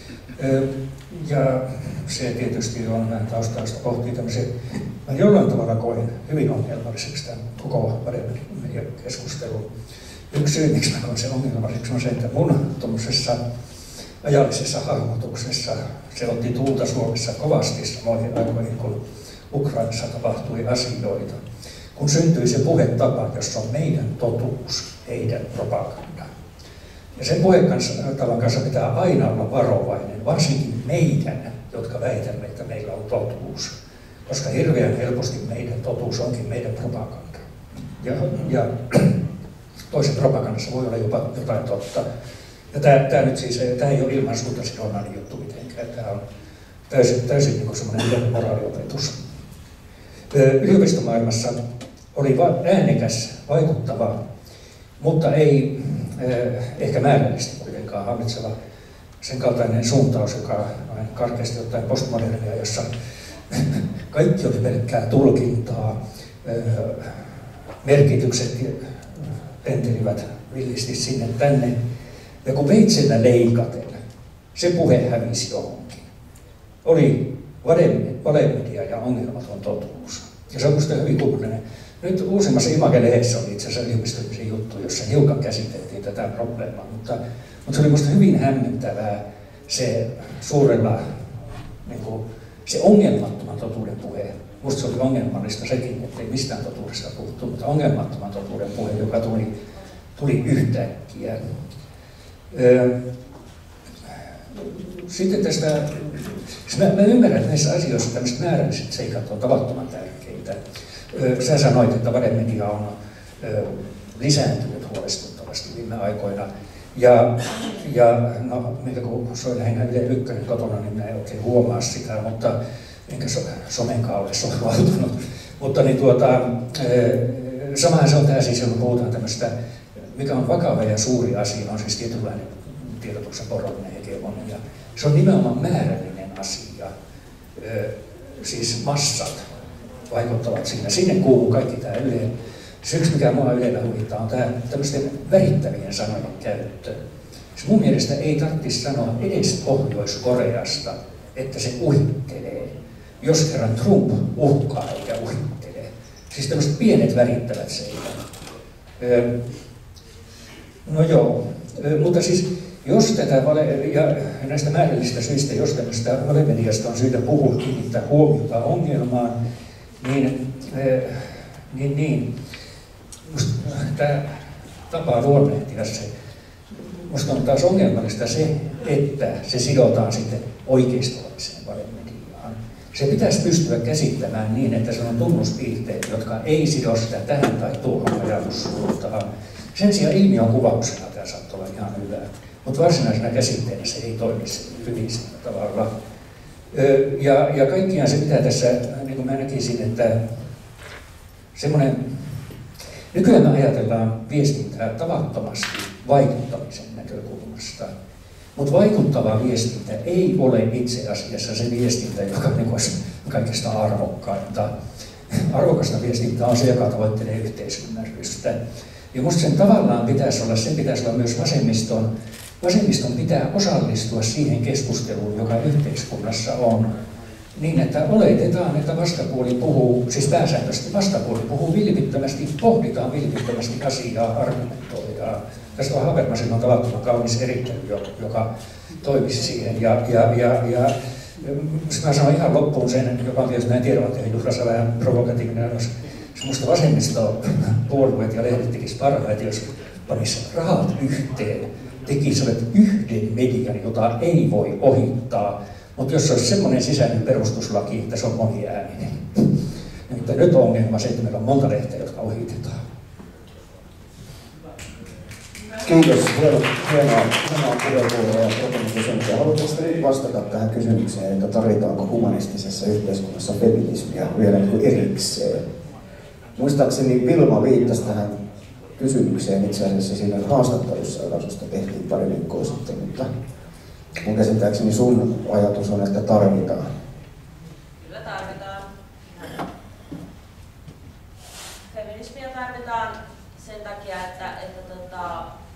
Ja se tietysti on vähän taustallista pohtia tämmöisen, mä jollain tavalla koin hyvin ongelmalliseksi tämän koko mediakeskustelun. Yksi syy, miksi mä koin sen ongelmalliseksi, on se, että mun tuollaisessa ajallisessa hahmotuksessa se otti tuulta Suomessa kovasti samoihin aikoihin, kun Ukrainassa tapahtui asioita. Kun syntyi se puhetapa, jossa on meidän totuus, heidän propaganda. Ja sen puhetavan kanssa pitää aina olla varovainen, varsinkin meidän, jotka väitämme, että meillä on totuus. Koska hirveän helposti meidän totuus onkin meidän propaganda. Ja, ja toisen propagandassa voi olla jopa jotain totta. Ja tämä, tämä nyt siis, tämä ei ole ilman suunta sidonnainen juttu mitenkään. Tämä on täysin, täysin niin kuin semmoinen moraaliopetus. Yliopistomaailmassa oli äänekäs, vaikuttava, mutta ei eh, ehkä määrällisesti kuitenkaan hallitseva sen kaltainen suuntaus, joka on karkeasti ottaen postmodernia, jossa kaikki oli pelkkää tulkintaa, eh, merkitykset pentelivät villisti sinne tänne. Ja kun veitsellä leikaten, se puhe hävisi johonkin. Oli valemedia ja ongelmaton totuus. Ja se on minusta hyvin kummallinen. Nyt uusimmassa Image-lehdessä oli itse asiassa yliopistollisen juttu, jossa hiukan käsiteltiin tätä probleemaa, mutta, mutta se oli minusta hyvin hämmentävää se suurella, niin kuin, se ongelmattoman totuuden puhe. Minusta se oli ongelmallista sekin, ettei mistään totuudesta puhuttu, mutta ongelmattoman totuuden puhe, joka tuli, tuli yhtäkkiä. Sitten tästä, mä, mä ymmärrän, että näissä asioissa tämmöiset määrälliset seikat on tavattoman tärkeitä. Sä sanoit, että valemedia on lisääntynyt huolestuttavasti viime aikoina. Ja, ja no, meillä kun soin lähinnä Yle Ykkönen kotona, niin mä en oikein huomaa sitä, mutta enkä so, somenkaan ole sorvautunut. Mutta niin tuota, samahan se on tämä siis, kun puhutaan tämmöistä, mikä on vakava ja suuri asia, on siis tietynlainen tiedotuksen porallinen hegemonia. Se on nimenomaan määrällinen asia. Siis massat vaikuttavat siinä. Sinne kuuluu kaikki tämä Yle. Se yksi, mikä mua Ylellä huvittaa, on tämä tämmöisten värittävien sanojen käyttö. Se mun mielestä ei tarvitsisi sanoa edes Pohjois-Koreasta, että se uhittelee. Jos kerran Trump uhkaa eikä uhittele. Siis tämmöiset pienet värittävät seikat. No joo, mutta siis jos tätä vale, ja näistä määrällisistä syistä, jos tämmöistä valemediasta on syytä puhua, kiinnittää huomiota ongelmaan, niin, niin, niin musta tämä tapa luonnehtia se, musta on taas ongelmallista se, että se sidotaan sitten oikeistolaiseen valemediaan. Se pitäisi pystyä käsittämään niin, että se on tunnuspiirteet, jotka ei sido sitä tähän tai tuohon ajatussuuntaan. Sen sijaan ilmiön kuvauksena tämä saattaa olla ihan hyvä, mutta varsinaisena käsitteenä se ei toimi hyvin sillä tavalla. Ja, ja kaikkiaan se pitää tässä, niin kuin mä näkisin, että semmoinen, nykyään me ajatellaan viestintää tavattomasti vaikuttamisen näkökulmasta, mutta vaikuttava viestintä ei ole itse asiassa se viestintä, joka niin olisi kaikista arvokkainta. Arvokasta viestintää on se, joka tavoittelee yhteisymmärrystä. Ja musta sen tavallaan pitäisi olla, sen pitäisi olla myös vasemmiston, vasemmiston pitää osallistua siihen keskusteluun, joka yhteiskunnassa on. Niin, että oletetaan, että vastapuoli puhuu, siis pääsääntöisesti vastapuoli puhuu vilpittömästi, pohditaan vilpittömästi asiaa, argumentoidaan. Tästä on Habermasilla tavattoman kaunis erittely, joka toimisi siihen. Ja, ja, ja, ja mä sanon ihan loppuun sen, joka on tietysti, mä en tiedä, että Juhlassa vähän provokatiivinen, musta vasemmistopuolueet ja lehdet tekisivät parhaiten, jos panisivat rahat yhteen, tekisivät yhden median, jota ei voi ohittaa. Mutta jos olisi semmoinen sisäinen perustuslaki, että se on moniääninen. Mutta nyt on ongelma se, että meillä on monta lehteä, jotka ohitetaan. Kiitos. Hienoa, hienoa, hienoa puheenvuoroa ja kysymyksiä. Haluatteko nyt vastata tähän kysymykseen, että tarvitaanko humanistisessa yhteiskunnassa feminismiä vielä niin kuin erikseen? Muistaakseni Vilma viittasi tähän kysymykseen itse asiassa siinä haastattelussa, joka susta tehtiin pari viikkoa sitten, mutta mun käsittääkseni sun ajatus on, että tarvitaan. Kyllä tarvitaan. Feminismiä tarvitaan sen takia, että, että tota,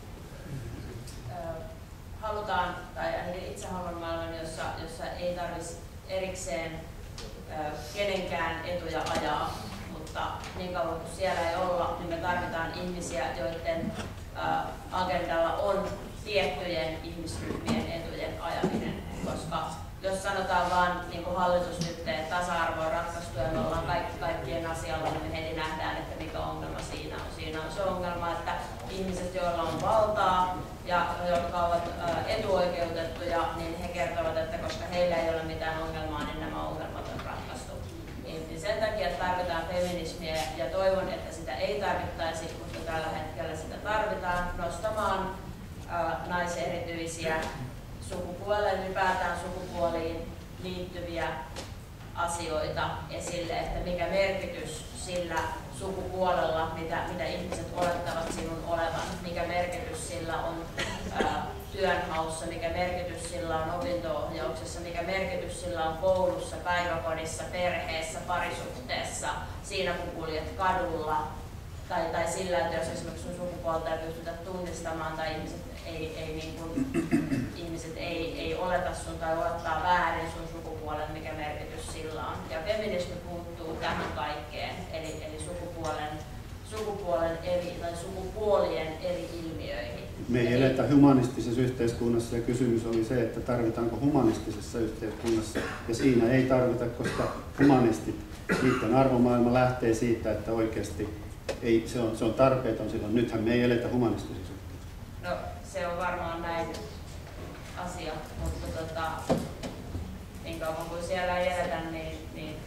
äh, halutaan, tai itse haluan maailman, jossa, jossa ei tarvitsisi erikseen äh, kenenkään etuja ajaa, mutta niin kauan kuin siellä ei olla, niin me tarvitaan ihmisiä, joiden äh, agendalla on tiettyjen ihmisryhmien etujen ajaminen, koska jos sanotaan vaan, niin kuin hallitus nyt teet, tasa-arvo on ratkaistu ja me ollaan kaikki, kaikkien asialla, niin me heti nähdään, että mikä ongelma siinä on. Siinä on se ongelma, että ihmiset, joilla on valtaa ja jotka ovat etuoikeutettuja, niin he kertovat, että koska heillä ei ole mitään ongelmaa, niin nämä ongelmat on ratkaistu. Niin sen takia tarvitaan feminismiä ja toivon, että sitä ei tarvittaisi, mutta tällä hetkellä sitä tarvitaan nostamaan naiserityisiä sukupuoleen, ylipäätään sukupuoliin liittyviä asioita esille, että mikä merkitys sillä sukupuolella, mitä, mitä ihmiset olettavat sinun olevan, mikä merkitys sillä on ää, työnhaussa, mikä merkitys sillä on opinto-ohjauksessa, mikä merkitys sillä on koulussa, päiväkodissa, perheessä, parisuhteessa, siinä kun kuljet kadulla, tai, tai sillä, että jos esimerkiksi sun sukupuolta ei pystytä tunnistamaan tai ihmiset ei, ei, niin kuin, ihmiset ei, ei oleta sun tai olettaa väärin sun sukupuolen, mikä merkitys sillä on. Ja feminismi puuttuu tähän kaikkeen, eli, eli sukupuolen, sukupuolen eri, tai sukupuolien eri ilmiöihin. Me ei eletä humanistisessa yhteiskunnassa ja kysymys oli se, että tarvitaanko humanistisessa yhteiskunnassa. Ja siinä ei tarvita, koska humanistit, niiden arvomaailma lähtee siitä, että oikeasti ei, se, on, se on tarpeeton silloin. Nythän me ei eletä humanistisessa yhteiskunnassa. No se on varmaan näin asia, mutta tota, niin kauan kuin siellä ei eletä, niin, niin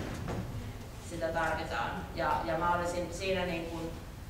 sitä tarvitaan. Ja, ja mä olisin siinä niin kuin,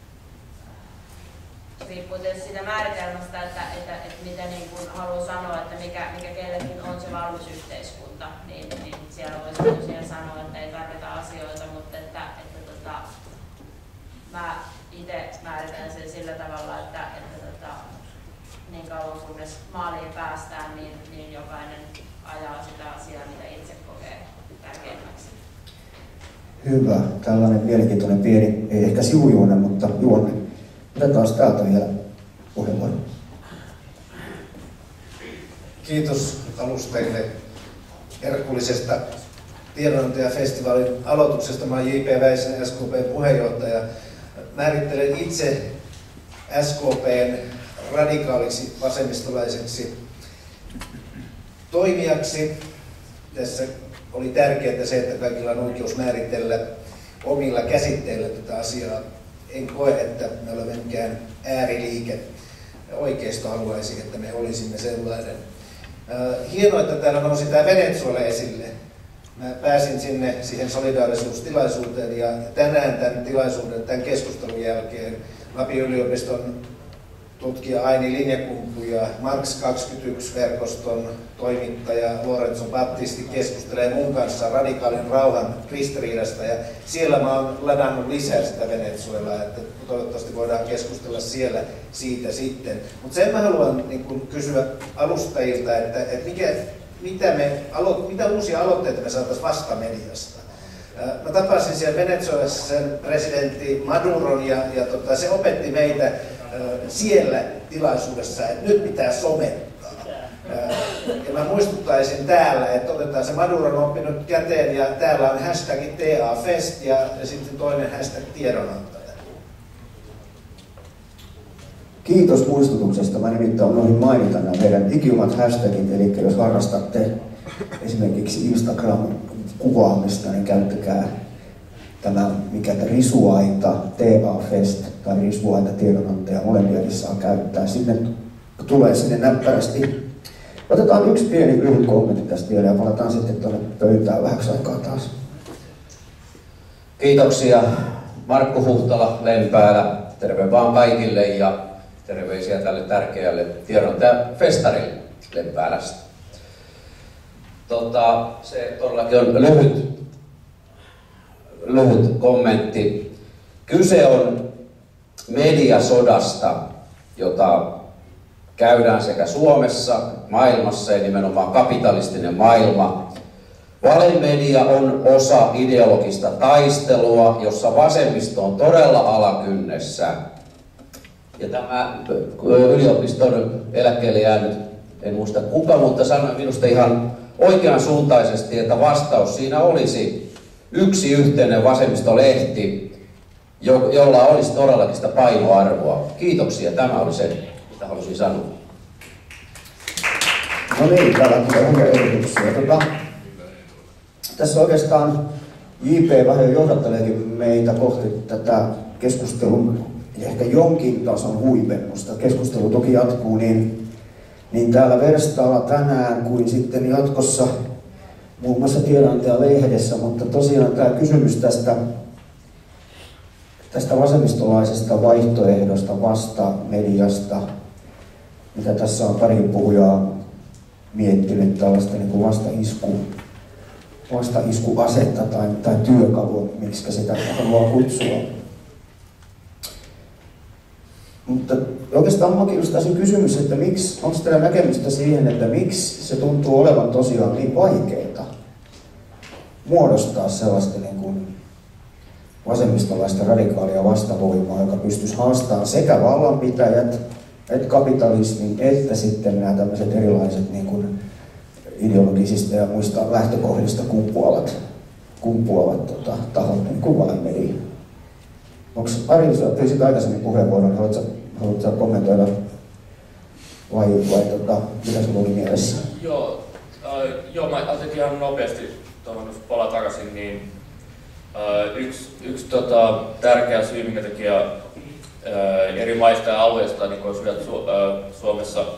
riippuu tietysti siitä määritelmästä, että, että, että mitä niin kuin haluaa sanoa, että mikä, mikä kellekin on se valmis yhteiskunta, niin, niin siellä voisi tosiaan sanoa, että ei tarvita asioita, mutta että, että tota, mä itse määritän sen sillä tavalla, että, että tota, niin kauan kunnes maaliin päästään, niin, niin jokainen ajaa sitä asiaa, mitä itse kokee tärkeimmäksi. Hyvä. Tällainen mielenkiintoinen pieni, ei ehkä sivujuone, mutta juonne. Otetaan täältä vielä puheenvuoro. Kiitos alustajille herkullisesta tiedonantajafestivaalin aloituksesta. Mä olen J P Väisänen, S K P:n puheenjohtaja. Määrittelen itse S K P:n radikaaliksi vasemmistolaiseksi toimijaksi. Tässä oli tärkeää se, että kaikilla on oikeus määritellä omilla käsitteillä tätä asiaa. En koe, että me olemme mikään ääriliike. Oikeisto haluaisi, että me olisimme sellainen. Hienoa, että täällä nousi tämä Venezuela esille. Mä pääsin sinne siihen solidaarisuustilaisuuteen ja tänään tämän tilaisuuden, tämän keskustelun jälkeen Lapin yliopiston tutkija Aini Linjakumpu ja Marx kaksikymmentäyksi-verkoston toimittaja Lorenzo Battisti keskustelee mun kanssa radikaalin rauhan ristiriidasta ja siellä mä oon ladannut lisää sitä Venezuelaa, että toivottavasti voidaan keskustella siellä siitä sitten. Mutta sen mä haluan niin kun kysyä alustajilta, että, että mikä, mitä, me, mitä uusia aloitteita me saataisiin vastamediasta. Mä tapasin siellä Venezuelassa sen presidentti Maduron ja, ja tota, se opetti meitä siellä tilaisuudessa, että nyt pitää somettaa. Ja mä muistuttaisin täällä, että otetaan se Maduron oppinut käteen ja täällä on hashtag T A Fest ja, ja sitten toinen hashtag tiedonantaja. Kiitos muistutuksesta. Mä nimittäin unohdin mainita nämä meidän ikiumat hashtagit, eli jos harrastatte esimerkiksi Instagram-kuvaamista, niin käyttäkää tämä, mikä Risuaita, T A Fest tai Risuaita tiedonantaja, molempiakin saa käyttää. Sinne tulee sinne näppärästi. Otetaan yksi pieni lyhyt kommentti tästä vielä ja palataan sitten tuonne pöytään vähäksi aikaa taas. Kiitoksia Markku Huhtala Lempäälä. Terve vaan kaikille ja terveisiä tälle tärkeälle tiedonantajafestarille Lempäälästä. Tota, se todellakin on lyhyt, lyhyt kommentti. Kyse on mediasodasta, jota käydään sekä Suomessa, maailmassa ja nimenomaan kapitalistinen maailma. Valemedia on osa ideologista taistelua, jossa vasemmisto on todella alakynnessä. Ja tämä yliopiston eläkkeelle jäänyt, en muista kuka, mutta sanoi minusta ihan oikean suuntaisesti, että vastaus siinä olisi yksi yhteinen vasemmistolehti, jo, jolla olisi todellakin sitä painoarvoa. Kiitoksia, tämä oli se, mitä halusin sanoa. No niin, täällä tulee hyviä ehdotuksia. Tota, tässä oikeastaan J P vähän jo johdatteleekin meitä kohti tätä keskustelun ja ehkä jonkin tason huipennusta. Keskustelu toki jatkuu niin, niin täällä Verstaalla tänään kuin sitten jatkossa muun muassa Työnantaja-lehdessä, mutta tosiaan tämä kysymys tästä, tästä vasemmistolaisesta vaihtoehdosta vastamediasta, mitä tässä on parikin puhujaa miettinyt tällaista niin kuin vastaisku, vastaiskuasetta tai, tai työkalua, miksi sitä haluaa kutsua. Mutta oikeastaan minua kiinnostaisin kysymys, että miksi, onko teillä näkemystä siihen, että miksi se tuntuu olevan tosiaan niin vaikeaa muodostaa sellaista niin kuin vasemmistolaista radikaalia vastavoimaa, joka pystyisi haastamaan sekä vallanpitäjät, että kapitalismin, että sitten nämä tämmöiset erilaiset niin kuin ideologisista ja muista lähtökohdista kumpuavat, kumpuavat tota, tahot, niin kuin valemedia. Onko Ari, sä teisit aikaisemmin puheenvuoron, haluatko, haluatko kommentoida vai, vai tota, mitä sinulla oli mielessä? Joo, äh, joo mä ajattelin ihan nopeasti tuohon, jos palaa takaisin, niin äh, yksi, yksi tota, tärkeä syy, minkä takia äh, eri maista ja alueista, niin kuin Su- äh, Suomessa äh,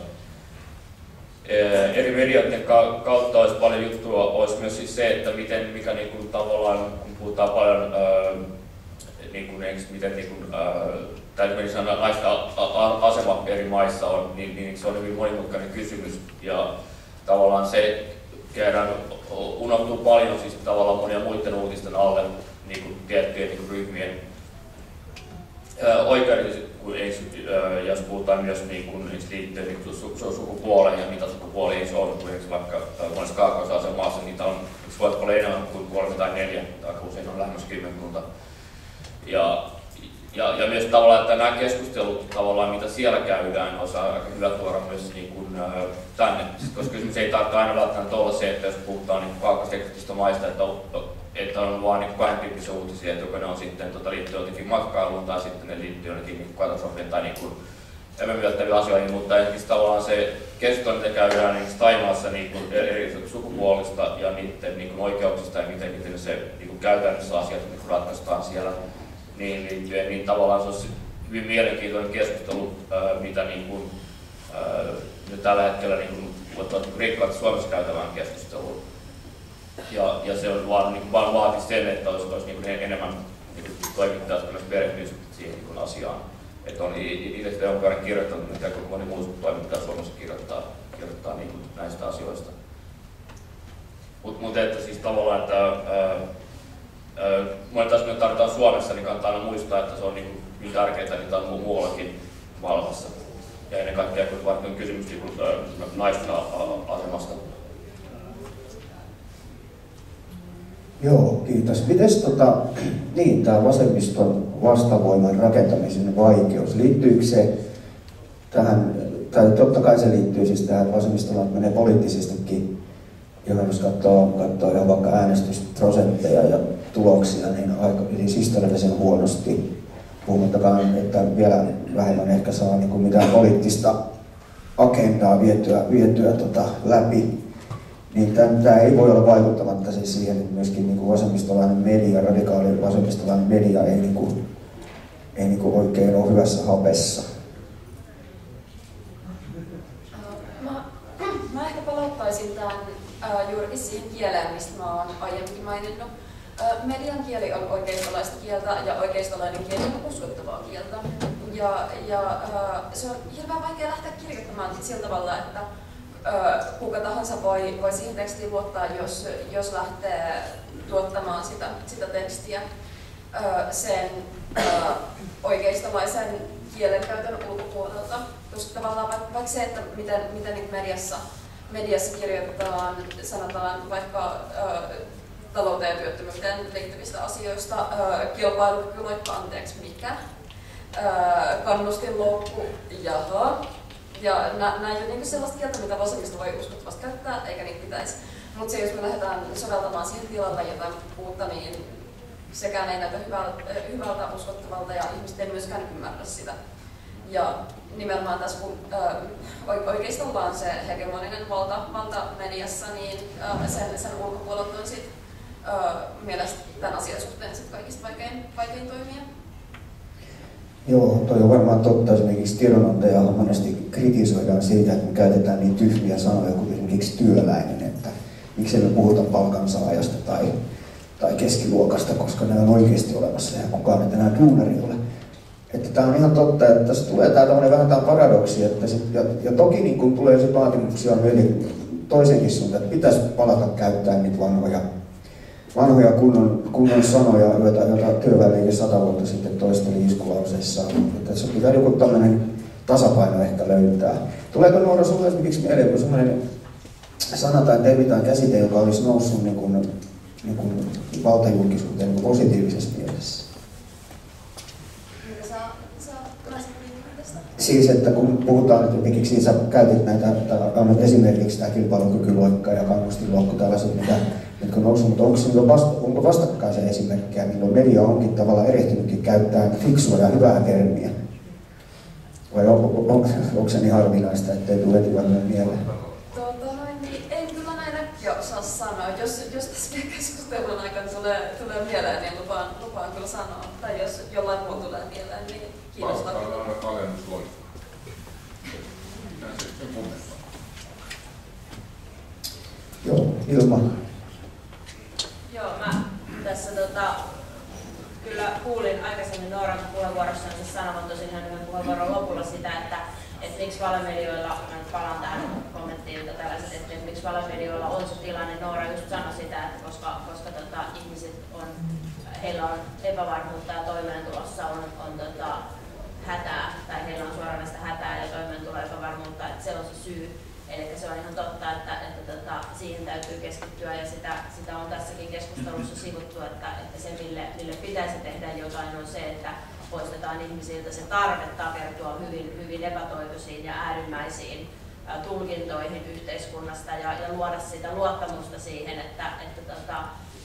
eri medioiden kautta olisi paljon juttua, olisi myös siis se, että miten, mikä niin kuin, tavallaan, kun puhutaan paljon äh, niin kuin, miten niin kuin, äh, sanoa, naisten asema eri maissa on, niin, niin se on hyvin monimutkainen kysymys. Ja tavallaan se käydään, unohtuu paljon siis tavallaan monia muiden uutisten alle niin kuin tiettyjen niin kuin ryhmien äh, oikeudet, äh, jos puhutaan myös niin kuin, liittyen niin kuin, su, su, sukupuoleen ja mitä sukupuoli se on, kun vaikka äh, monessa kaakkois-Aasian maassa niitä on, voit olla enemmän kuin kolme tai neljä, tai usein on lähemmäs kymmenkunta. Ja, ja, ja myös tavallaan, että nämä keskustelut, tavallaan, mitä siellä käydään, on aika hyvä tuoda myös niin kuin, äh, tänne. Koska kysymys ei tarvitse aina välttämättä olla se, että jos puhutaan niin kaakkois-teknisistä maista, että on, että on vain niin kahden tyyppisiä uutisia, että joko ne on sitten tota, liittyy jotenkin matkailuun tai sitten ne liittyy jonnekin niin katastrofiin tai niin epämiellyttäviin asioihin, mutta esimerkiksi tavallaan se keskustelu, mitä käydään niin Taimaassa niin kuin eri sukupuolista ja niiden niin kuin oikeuksista ja miten, miten se niin kuin käytännössä asiat niin kuin ratkaistaan siellä, niin liittyen, niin tavallaan se olisi hyvin mielenkiintoinen keskustelu, ää, mitä niin kuin, ää, nyt tällä hetkellä niin rikkaat Suomessa käytävään keskusteluun. Ja, ja se on vaan, niin vaan vaati sen, että olisi, olisi niin enemmän niin toimittajat, jotka myös perehtyisivät siihen niin asiaan. Että on itse sitä jonkun verran kirjoittanut, mitä moni muu toimittaja Suomessa kirjoittaa, kirjoittaa niin näistä asioista. Mutta mut, että siis tavallaan, että ää, monet asiat, mitä tarvitaan Suomessa, niin kannattaa aina muistaa, että se on niin, niin tärkeää, niitä on muuallakin maailmassa. Ja ennen kaikkea, kun vaikka on kysymys niin naisten asemasta. Joo, kiitos. Mites tota, niin, tämä vasemmiston vastavoiman rakentamisen vaikeus, liittyykö se tähän, tai totta kai se liittyy siis tähän, vasemmistolla menee poliittisestikin, johon jos katsoo, katsoo ihan vaikka äänestysprosentteja ja tuloksia, niin aika siis historiallisen huonosti, puhumattakaan, että vielä vähemmän ehkä saa niin kuin mitään poliittista agendaa vietyä, vietyä tota, läpi. Niin tämä ei voi olla vaikuttamatta siis siihen, että myöskin niin kuin vasemmistolainen media, radikaali vasemmistolainen media ei, niin kuin, ei niin kuin oikein ole hyvässä hapessa. Mä, mä ehkä palauttaisin tämän äh, juurikin siihen kieleen, mistä mä oon aiemminkin maininnut. Äh, median kieli on oikeistolaista kieltä ja oikeistolainen kieli on uskottavaa kieltä. Ja, ja äh, se on hirveän vaikea lähteä kirjoittamaan sillä tavalla, että kuka tahansa voi, voi siihen tekstiin luottaa, jos, jos lähtee tuottamaan sitä, sitä tekstiä sen oikeistolaisen kielenkäytön ulkopuolelta. koska tavallaan vaikka, vaikka se, että miten, miten niin mediassa, mediassa kirjoitetaan, sanotaan vaikka ö, talouteen ja työttömyyteen liittyvistä asioista, ö, kilpailukykyloikka, anteeksi mikä, ö, kannustinloukku, jaha. Ja nämä ei ole niin sellaista kieltä, mitä vasemmista voi uskottavasti käyttää, eikä niitä pitäisi. Mutta se, jos me lähdetään soveltamaan siihen tilalle jotain uutta, niin sekään ei näytä hyvältä, hyvältä uskottavalta ja ihmiset ei myöskään ymmärrä sitä. Ja nimenomaan tässä, kun ö, oikeistolla on se hegemoninen valta, valta mediassa, niin ö, sen, sen ulkopuolelta on sit, ö, mielestäni tämän asian suhteen sit kaikista vaikein, vaikein toimia. Joo, toi on varmaan totta. Esimerkiksi tiedonantajalla monesti kritisoidaan siitä, että me käytetään niin tyhmiä sanoja kuin esimerkiksi työläinen, että miksi me puhuta palkansaajasta tai, tai keskiluokasta, koska ne on oikeasti olemassa ja kukaan ei enää duunari ole. Että tämä on ihan totta, että tässä tulee tämä vähän tämä paradoksi, että sit, ja, ja toki niin kun tulee se vaatimuksia myöden toisenkin suuntaan, että pitäisi palata käyttämään niitä vanhoja, vanhoja kunnon, kunnon sanoja, joita, joita työväenliike sata vuotta sitten toisteli iskulauseissaan. Tässä pitää joku tämmöinen tasapaino ehkä löytää. Tuleeko Noora sinulle esimerkiksi mieleen, kun sellainen sana tai termi tai käsite, joka olisi noussut niin kuin, niin kuin valtajulkisuuteen niin kuin positiivisessa mielessä? Siis, että kun puhutaan, että esimerkiksi sä käytit näitä, annat esimerkiksi tämä kilpailukykyloikka ja kannustinloukku, tällaiset, mitä, mitkä on noussut, mutta onko, se vasta, onko vastakkaisia esimerkkejä, milloin media onkin tavallaan erehtynytkin käyttää fiksua ja hyvää termiä? Vai on, on, on, onko se niin harvinaista, ettei tule tilanne mieleen? Tota, niin, en kyllä näin äkkiä osaa sanoa. Jos, jos tässä keskustelun aikana tulee, tulee mieleen, niin lupaan, lupaan kyllä sanoa. Tai jos jollain muu tulee mieleen, niin kiinnostaa. Palkkaan alennusloikka. Mitä se sitten kummempaa? Joo, Ilma. Joo, mä tässä tota, kyllä kuulin aikaisemmin Nooran puheenvuorossa sanovan tosin hänen puheenvuoron lopulla sitä, että et miksi valemedioilla, mä nyt palaan tähän kommenttiin, että tällaiset, että et miksi valemedioilla on se tilanne. Noora just sanoi sitä, että koska, koska tota, ihmiset on, heillä on epävarmuutta ja toimeentulossa on, on tota, hätää, tai heillä on suoranaista hätää ja toimeentulo epävarmuutta, että se on se syy. Eli se on ihan totta, että, että, että siihen täytyy keskittyä ja sitä, sitä on tässäkin keskustelussa sivuttu, että, että se mille, mille pitäisi tehdä jotain on se, että poistetaan ihmisiltä se tarve takertua hyvin, hyvin epätoivoisiin ja äärimmäisiin ä, tulkintoihin yhteiskunnasta ja, ja luoda sitä luottamusta siihen, että, että, että,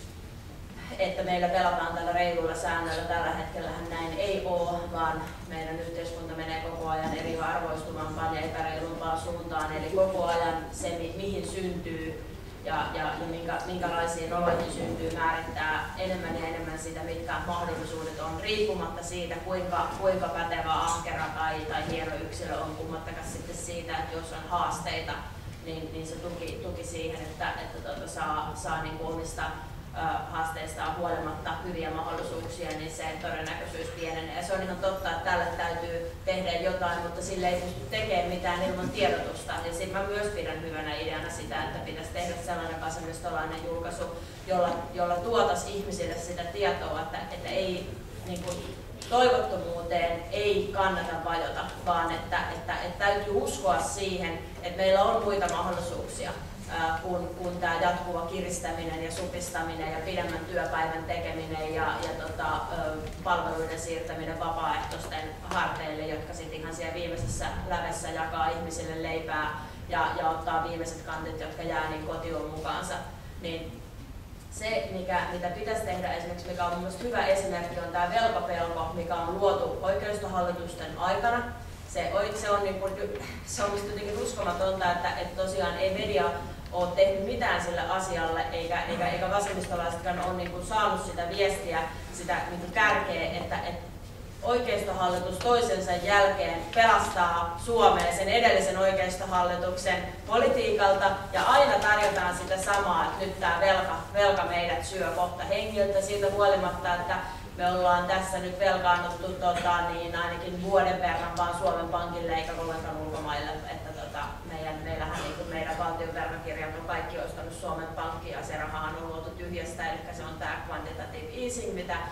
että meillä pelataan tällä reilulla säännöllä. Tällä hetkellähän näin ei ole, vaan meidän yhteiskunta menee koko ajan eriarvoistuvampaan ja epäreilumpaan suuntaan. Eli koko ajan se, mi- mihin syntyy ja, ja, ja minkä, minkälaisiin oloihin syntyy, määrittää enemmän ja enemmän sitä, mitkä mahdollisuudet on, riippumatta siitä, kuinka, kuinka pätevä, ahkera tai, tai hieno yksilö on, puhumattakaan sitten siitä, että jos on haasteita, niin, niin se tuki, tuki siihen, että, että tuota, saa, saa niin kuin omista haasteistaan huolimatta hyviä mahdollisuuksia, niin se todennäköisyys pienenee. Ja se on ihan totta, että tälle täytyy tehdä jotain, mutta sille ei pysty tekemään mitään ilman tiedotusta. Ja sitten mä myös pidän hyvänä ideana sitä, että pitäisi tehdä sellainen vasemmistolainen julkaisu, jolla, jolla tuotaisiin ihmisille sitä tietoa, että, että ei niin kuin, toivottomuuteen ei kannata vajota, vaan että, että, että täytyy uskoa siihen, että meillä on muita mahdollisuuksia. Kun, kun tämä jatkuva kiristäminen ja supistaminen ja pidemmän työpäivän tekeminen ja, ja tota, palveluiden siirtäminen vapaaehtoisten harteille, jotka sitten ihan siellä viimeisessä lävessä jakaa ihmisille leipää ja, ja ottaa viimeiset kantit, jotka jää niin kotiin mukaansa. Niin se, mikä, mitä pitäisi tehdä esimerkiksi, mikä on mielestäni hyvä esimerkki, on tämä velkapelko, mikä on luotu oikeistohallitusten aikana. Se, se on, niin kuin, se on jotenkin uskomatonta, että, että tosiaan ei media ole tehnyt mitään sille asialle, eikä, eikä, eikä vasemmistolaisetkaan ole niin kuin saanut sitä viestiä, sitä niin kuin kärkeä, että, että oikeistohallitus toisensa jälkeen pelastaa Suomea sen edellisen oikeistohallituksen politiikalta ja aina tarjotaan sitä samaa, että nyt tämä velka, velka meidät syö kohta hengiltä siitä huolimatta, että me ollaan tässä nyt velkaannuttu tota, niin ainakin vuoden verran vaan Suomen Pankille eikä ollenkaan ulkomaille. Että, tota, meidän, meillähän niin kuin meidän valtion velkakirjat on kaikki ostanut Suomen Pankkiin ja se raha on luotu tyhjästä, eli se on tämä quantitative easing, mitä,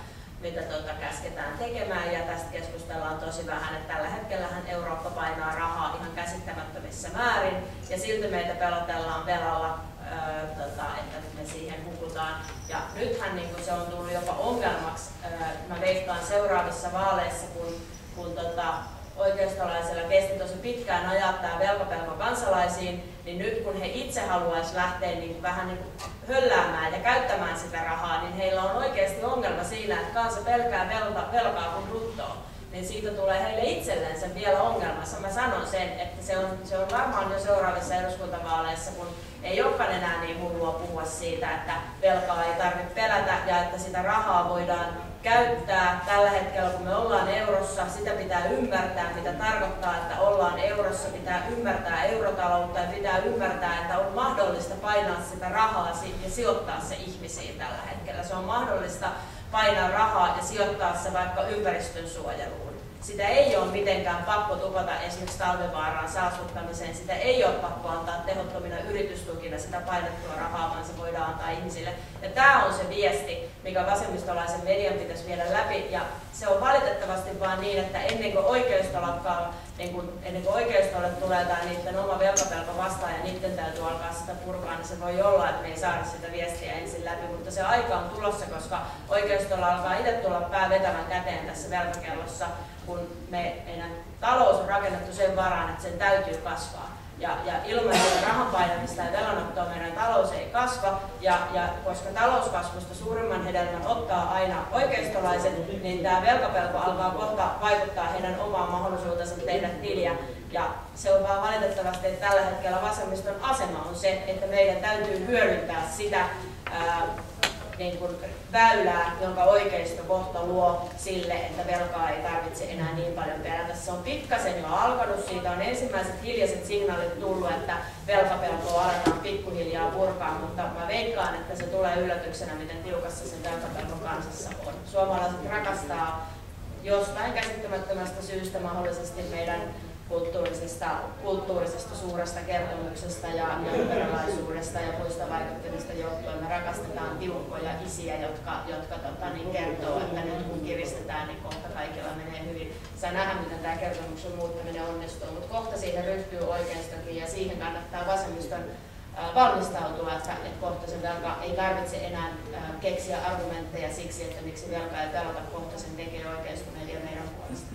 mitä tota käsketään tekemään, ja tästä keskustellaan tosi vähän, että tällä hetkellähän Eurooppa painaa rahaa ihan käsittämättömissä määrin, ja silti meitä pelotellaan velalla, öö, tota, että me siihen hukutaan. Ja nythän niin kun se on tullut jopa ongelmaksi, öö, mä veikkaan seuraavissa vaaleissa, kun, kun tota, oikeistolaisilla kesti tosi pitkään ajaa tämä velkapelko kansalaisiin, niin nyt kun he itse haluaisivat lähteä niin vähän niin hölläämään ja käyttämään sitä rahaa, niin heillä on oikeasti ongelma siinä, että kansa pelkää velka, velkaa kuin ruttoa. Niin siitä tulee heille itsellensä vielä ongelmassa. Mä sanon sen, että se on, se on varmaan jo seuraavissa eduskuntavaaleissa, kun ei olekaan enää niin hullua puhua siitä, että velkaa ei tarvitse pelätä ja että sitä rahaa voidaan käyttää. Tällä hetkellä, kun me ollaan eurossa, sitä pitää ymmärtää, mitä tarkoittaa, että ollaan eurossa, pitää ymmärtää eurotaloutta ja pitää ymmärtää, että on mahdollista painaa sitä rahaa ja sijoittaa se ihmisiin tällä hetkellä. Se on mahdollista painaa rahaa ja sijoittaa se vaikka ympäristön suojeluun. Sitä ei ole mitenkään pakko tupata esimerkiksi talvivaaraan saastuttamiseen, sitä ei ole pakko antaa tehottomina yritystukina sitä painettua rahaa, vaan se voidaan antaa ihmisille. Ja tämä on se viesti, mikä vasemmistolaisen median pitäisi viedä läpi, ja se on valitettavasti vaan niin, että ennen kuin oikeisto lakkaa, niin kun, ennen kuin oikeistolle tulee tämä niiden oma velkapelko vastaan ja niiden täytyy alkaa sitä purkaa, niin se voi olla, että me ei saada sitä viestiä ensin läpi, mutta se aika on tulossa, koska oikeistolla alkaa itse tulla pää vetävän käteen tässä velkakellossa, kun me, meidän talous on rakennettu sen varaan, että sen täytyy kasvaa. Ja, ja ilman sitä rahan painamista ja velanottoa meidän talous ei kasva, ja, ja koska talouskasvusta suurimman hedelmän ottaa aina oikeistolaiset, niin tämä velkapelko alkaa kohta vaikuttaa heidän omaan mahdollisuutensa tehdä tiliä. Ja se on vaan valitettavasti, että tällä hetkellä vasemmiston asema on se, että meidän täytyy hyödyntää sitä ää, niin kuin väylää, jonka oikeisto kohta luo sille, että velkaa ei tarvitse enää niin paljon perätä. Se on pikkasen jo alkanut, siitä on ensimmäiset hiljaiset signaalit tullut, että velkapelkoa aletaan pikkuhiljaa purkaa, mutta mä veikkaan, että se tulee yllätyksenä, miten tiukassa sen velkapelko kansassa on. Suomalaiset rakastaa jostain käsittämättömästä syystä mahdollisesti meidän kulttuurisesta, kulttuurisesta suuresta kertomuksesta ja, ja liberalaisuudesta ja muista vaikuttimista johtuen. Me rakastetaan tiukkoja isiä, jotka, jotka tota, niin kertoo, että nyt kun kiristetään, niin kohta kaikilla menee hyvin. Saa nähdä, miten tämä kertomuksen muuttaminen onnistuu, mutta kohta siihen ryhtyy oikeistokin ja siihen kannattaa vasemmiston äh, valmistautua, että, että kohta sen velka ei tarvitse enää äh, keksiä argumentteja siksi, että miksi velka ei pelata, kohta sen tekee oikeistomedia meidän puolesta.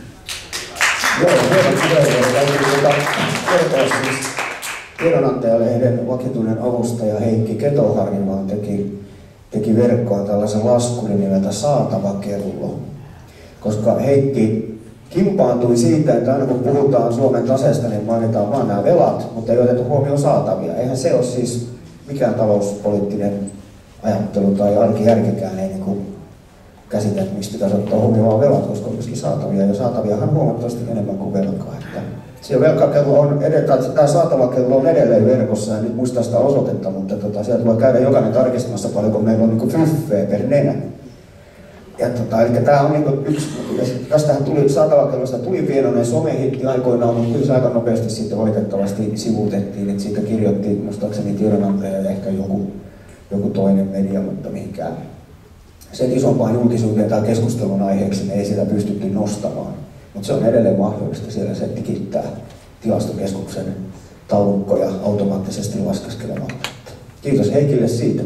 Joo, meidän puheenjohtaja täytyy tuota kertoa siis tiedonantajalehden vakituinen avustaja Heikki Keto-Harnimaan teki, teki verkkoon tällaisen laskurin nimeltä Saatava kello. Koska Heikki kimpaantui siitä, että aina kun puhutaan Suomen taseesta, niin mainitaan vain nämä velat, mutta ei otettu huomioon saatavia. Eihän se ole siis mikään talouspoliittinen ajattelu tai arkijärkikään ei niin kuin käsitä, että miksi pitäisi ottaa huomioon velat, koska on myöskin saatavia, ja saataviahan huomattavasti enemmän kuin velkaa. Että se velkakello on edelleen, tämä saatava kello on edelleen verkossa, ja nyt muistaa sitä osoitetta, mutta tota, sieltä voi käydä jokainen tarkistamassa paljon, kun meillä on niin fyffeä per nenä. Ja tota, eli tämä on niin yksi, tästähän tuli, saatavakellosta tuli pienoinen somehitti aikoinaan, mutta kyllä se aika nopeasti sitten valitettavasti sivuutettiin, että siitä kirjoitti muistaakseni tiedonantaja ja ehkä joku, joku toinen media, mutta mihinkään sen isompaan julkisuuteen tai keskustelun aiheeksi me ei sitä pystytty nostamaan. Mutta se on edelleen mahdollista, siellä se digittää tilastokeskuksen taulukkoja automaattisesti laskeskelematta. Kiitos Heikille siitä.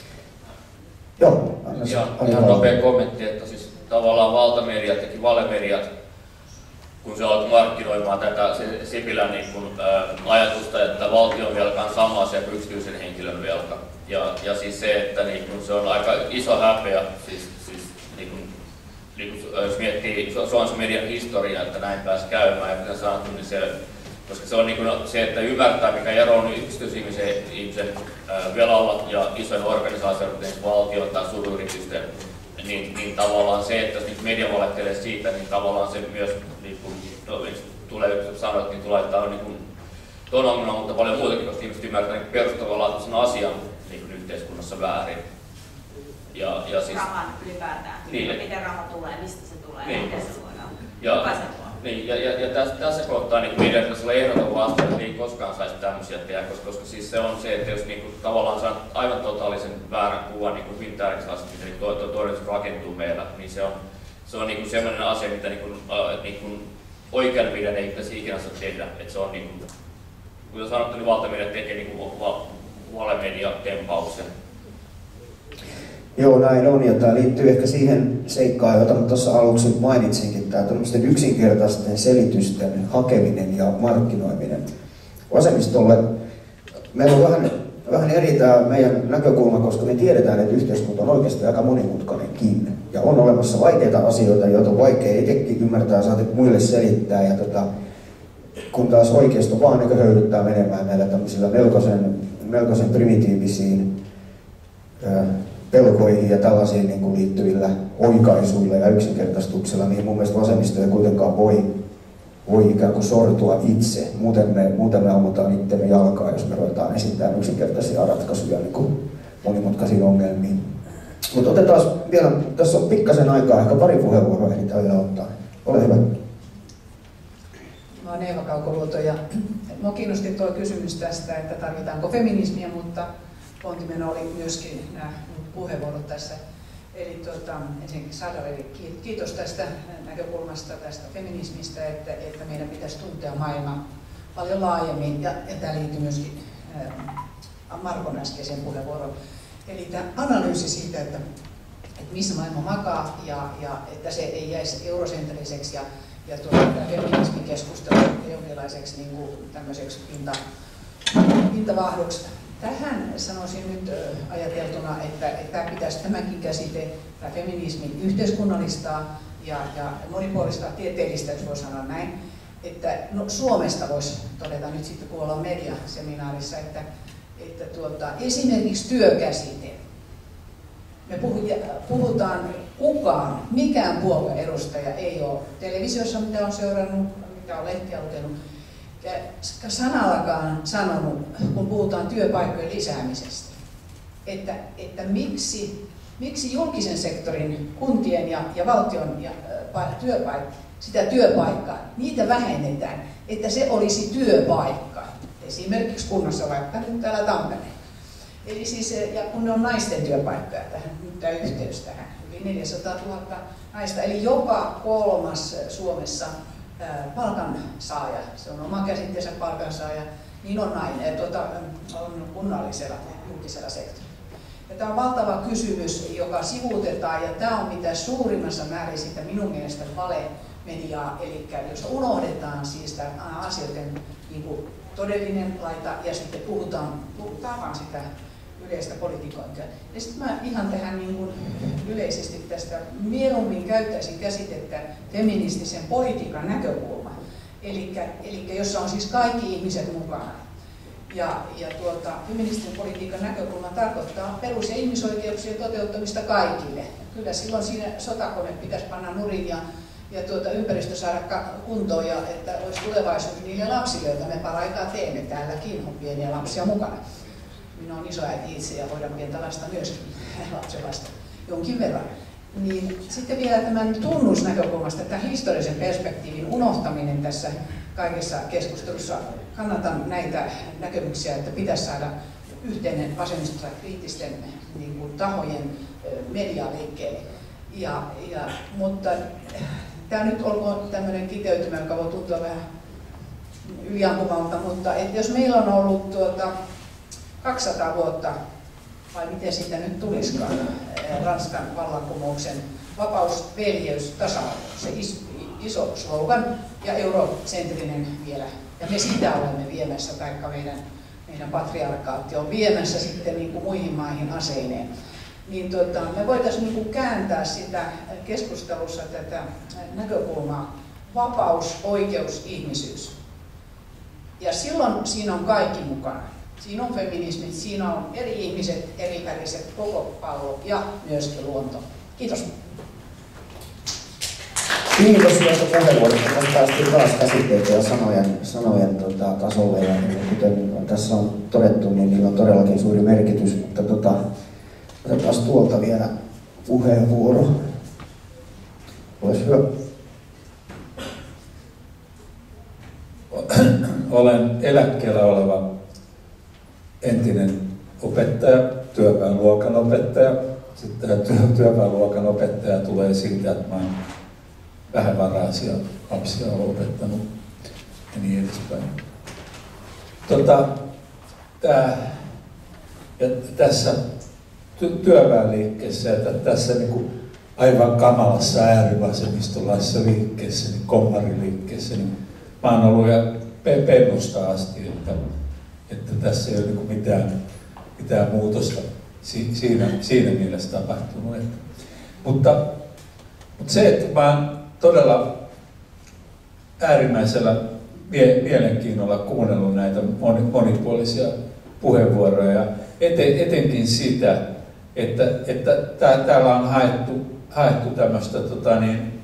Joo, annas, ja ihan nopea kommentti, että siis tavallaan valtamediat ja valemediat, kun se alkoi markkinoimaan tätä Sipilän niin kun, ää, ajatusta, että valtion velka on sama asia kuin yksityisen henkilön velka. Ja, ja siis se, että niin kun se on aika iso häpeä, siis, siis niin kun, niin kun, jos miettii Suomen median historiaa, että näin pääsi käymään, ja kuten sanottu, niin se, koska se on niin kun, se, että ymmärtää, mikä ero on yksityisen ihmisen ää, velalla ja isojen organisaatioiden, kuten valtion tai suuryritysten, niin, niin tavallaan se, että jos media valettelee siitä, niin tavallaan se myös, niin kun, tulee sanoa, niin tulee, että on niin kun, tuon ongelma, mutta paljon muutakin, koska ihmiset ymmärtää niin perustavanlaatuisen asian niin yhteiskunnassa väärin. Ja, ja siis, rahan ylipäätään. Niin, miten raha tulee, mistä se tulee, niin, miten se luodaan. Ja, Jokaisen luo. Niin, ja, ja, ja tässä, tässä kohtaa niin meidän pitäisi olla ehdoton vasta, että ei koskaan saisi tämmöisiä tehdä, koska, koska siis se on se, että jos niin kuin, tavallaan saa aivan totaalisen väärän kuvan niin hyvin tärkeästä asiasta, miten niin todellisuus rakentuu meillä, niin se on, se on niin kuin sellainen asia, mitä niin kuin, äh, niin kuin oikean median ei pitäisi ikinä saa tehdä. Että se on, niin kuin, kuten sanottu, niin valtamedia tekee niin kuin valemedia-tempauksen. Joo, näin on, ja tämä liittyy ehkä siihen seikkaan, jota mä tuossa aluksi mainitsinkin, tämä tämmöisten yksinkertaisten selitysten hakeminen ja markkinoiminen. Vasemmistolle meillä on vähän, vähän eri tämä meidän näkökulma, koska me tiedetään, että yhteiskunta on oikeasti aika monimutkainenkin. Ja on olemassa vaikeita asioita, joita on vaikea itsekin ymmärtää ja saati muille selittää. Ja tota, kun taas oikeisto vaan niin höyryttää menemään näillä tämmöisillä melkoisen, melkoisen primitiivisiin ää, pelkoihin ja tällaisiin niin kuin liittyvillä oikaisuilla ja yksinkertaistuksilla, niin mun mielestä vasemmisto ei kuitenkaan voi, voi ikään kuin sortua itse. Muuten me, muuten me ammutaan itsemme jalkaa, jos me ruvetaan esittämään yksinkertaisia ratkaisuja niin kuin monimutkaisiin ongelmiin. Mutta otetaan vielä, tässä on pikkasen aikaa, ehkä pari puheenvuoroa ehditään vielä ottaa. Ole hyvä. Mä oon Eeva Kaukoluoto ja minua kiinnosti tuo kysymys tästä, että tarvitaanko feminismiä, mutta pontimena oli myöskin nämä puheenvuorot tässä. Eli tuota, ensinnäkin Sadarille kiitos tästä näkökulmasta, tästä feminismistä, että, että meidän pitäisi tuntea maailmaa paljon laajemmin. Ja, ja tämä liittyy myöskin äh, Markon äskeiseen puheenvuoroon. Eli tämä analyysi siitä, että, että missä maailma makaa ja, ja että se ei jäisi eurosentriseksi ja, ja tuota, tämä feminismin keskustelu jonkinlaiseksi niin kuin tämmöiseksi pinta, pintavahdoksi. Tähän sanoisin nyt ajateltuna, että, että tämä pitäisi tämänkin käsite, tämä feminismin yhteiskunnallistaa ja, ja monipuolistaa tieteellistä, jos voi sanoa näin. Että no, Suomesta voisi todeta nyt sitten, kun ollaan mediaseminaarissa, että, että tuota, esimerkiksi työkäsite. Me puhutaan kukaan, mikään puolueen edustaja ei ole televisiossa, mitä on seurannut, mitä on lehtiä lukenut, sanallakaan sanonut, kun puhutaan työpaikkojen lisäämisestä, että, että miksi, miksi julkisen sektorin, kuntien ja, ja valtion ja, ä, työpaikka, sitä työpaikkaa, niitä vähennetään, että se olisi työpaikka, esimerkiksi kunnassa vaikka nyt täällä Tampereella. Eli siis, ja kun ne on naisten työpaikkoja, tähän, nyt tämä yhteys tähän, yli neljäsataatuhatta naista, eli joka kolmas Suomessa palkansaaja, se on oma käsitteensä palkansaaja, niin on nainen, tuota, on kunnallisella ja julkisella sektorilla. Ja tämä on valtava kysymys, joka sivuutetaan, ja tämä on mitä suurimmassa määrin sitä minun mielestä valemediaa, eli jos unohdetaan siis tämä asioiden niin kuin todellinen laita ja sitten puhutaan, puhutaan vaan sitä yleistä politikointia. Ja sitten mä ihan tähän niin kuin yleisesti tästä mieluummin käyttäisin käsitettä feministisen politiikan näkökulma. Eli jossa on siis kaikki ihmiset mukana. Ja, ja tuota, feministisen politiikan näkökulma tarkoittaa perus- ja ihmisoikeuksien toteuttamista kaikille. Kyllä silloin siinä sotakone pitäisi panna nurin ja, ja tuota, ympäristö saada kuntoon ja että olisi tulevaisuus niille lapsille, joita me paraikaa teemme. Täälläkin on pieniä lapsia mukana. Minä olen isoäiti itse ja hoidan pientä lasta myöskin, lapsenlasta, jonkin verran. Niin sitten vielä tämän tunnusnäkökulmasta, tämän historiallisen perspektiivin unohtaminen tässä kaikessa keskustelussa. Kannatan näitä näkemyksiä, että pitäisi saada yhteinen vasemmisto- tai kriittisten niin kuin, tahojen media liikkeelle. Ja, ja, mutta tämä nyt olkoon tämmöinen kiteytymä, joka voi tuntua vähän yliampumalta, mutta että jos meillä on ollut tuota, kaksisataa vuotta, vai miten siitä nyt tulisikaan, Ranskan vallankumouksen vapaus, veljeys, tasa-arvo, se iso slogan ja eurocentrinen vielä. Ja me sitä olemme viemässä, taikka meidän, meidän patriarkaatti on viemässä sitten niin kuin muihin maihin aseineen. Niin tuota, me voitaisiin niin kuin kääntää sitä keskustelussa tätä näkökulmaa vapaus, oikeus, ihmisyys. Ja silloin siinä on kaikki mukana. Siinä on feminismit, siinä on eri ihmiset, eri väriset, koko pallo ja myöskin luonto. Kiitos. Kiitos tuosta puheenvuorosta. Tässä päästiin taas käsitteitä ja sanojen, sanojen tota, tasolle. Ja kuten tässä on todettu, niin niillä on todellakin suuri merkitys. Mutta tota, otetaan tuolta vielä puheenvuoro. Olisi hyvä. olen eläkkeellä oleva entinen opettaja, työväenluokan opettaja. Sitten tämä työ, työväenluokan opettaja tulee siitä, että mä olen vähävaraisia lapsia opettanut ja niin edespäin. Tota, tää, ja tässä ty, työväenliikkeessä ja tässä niin kuin aivan kamalassa äärivasemmistolaisessa liikkeessä, niin kommariliikkeessä, niin mä oon ollut ja pennusta asti, että, että tässä ei ole niin mitään, mitään muutosta si, siinä, siinä mielessä tapahtunut. Että, mutta, mutta se, että mä oon todella äärimmäisellä mielenkiinnolla kuunnellut näitä monipuolisia puheenvuoroja, eten, etenkin sitä, että, että tää, täällä on haettu, haettu tämmöistä tota niin,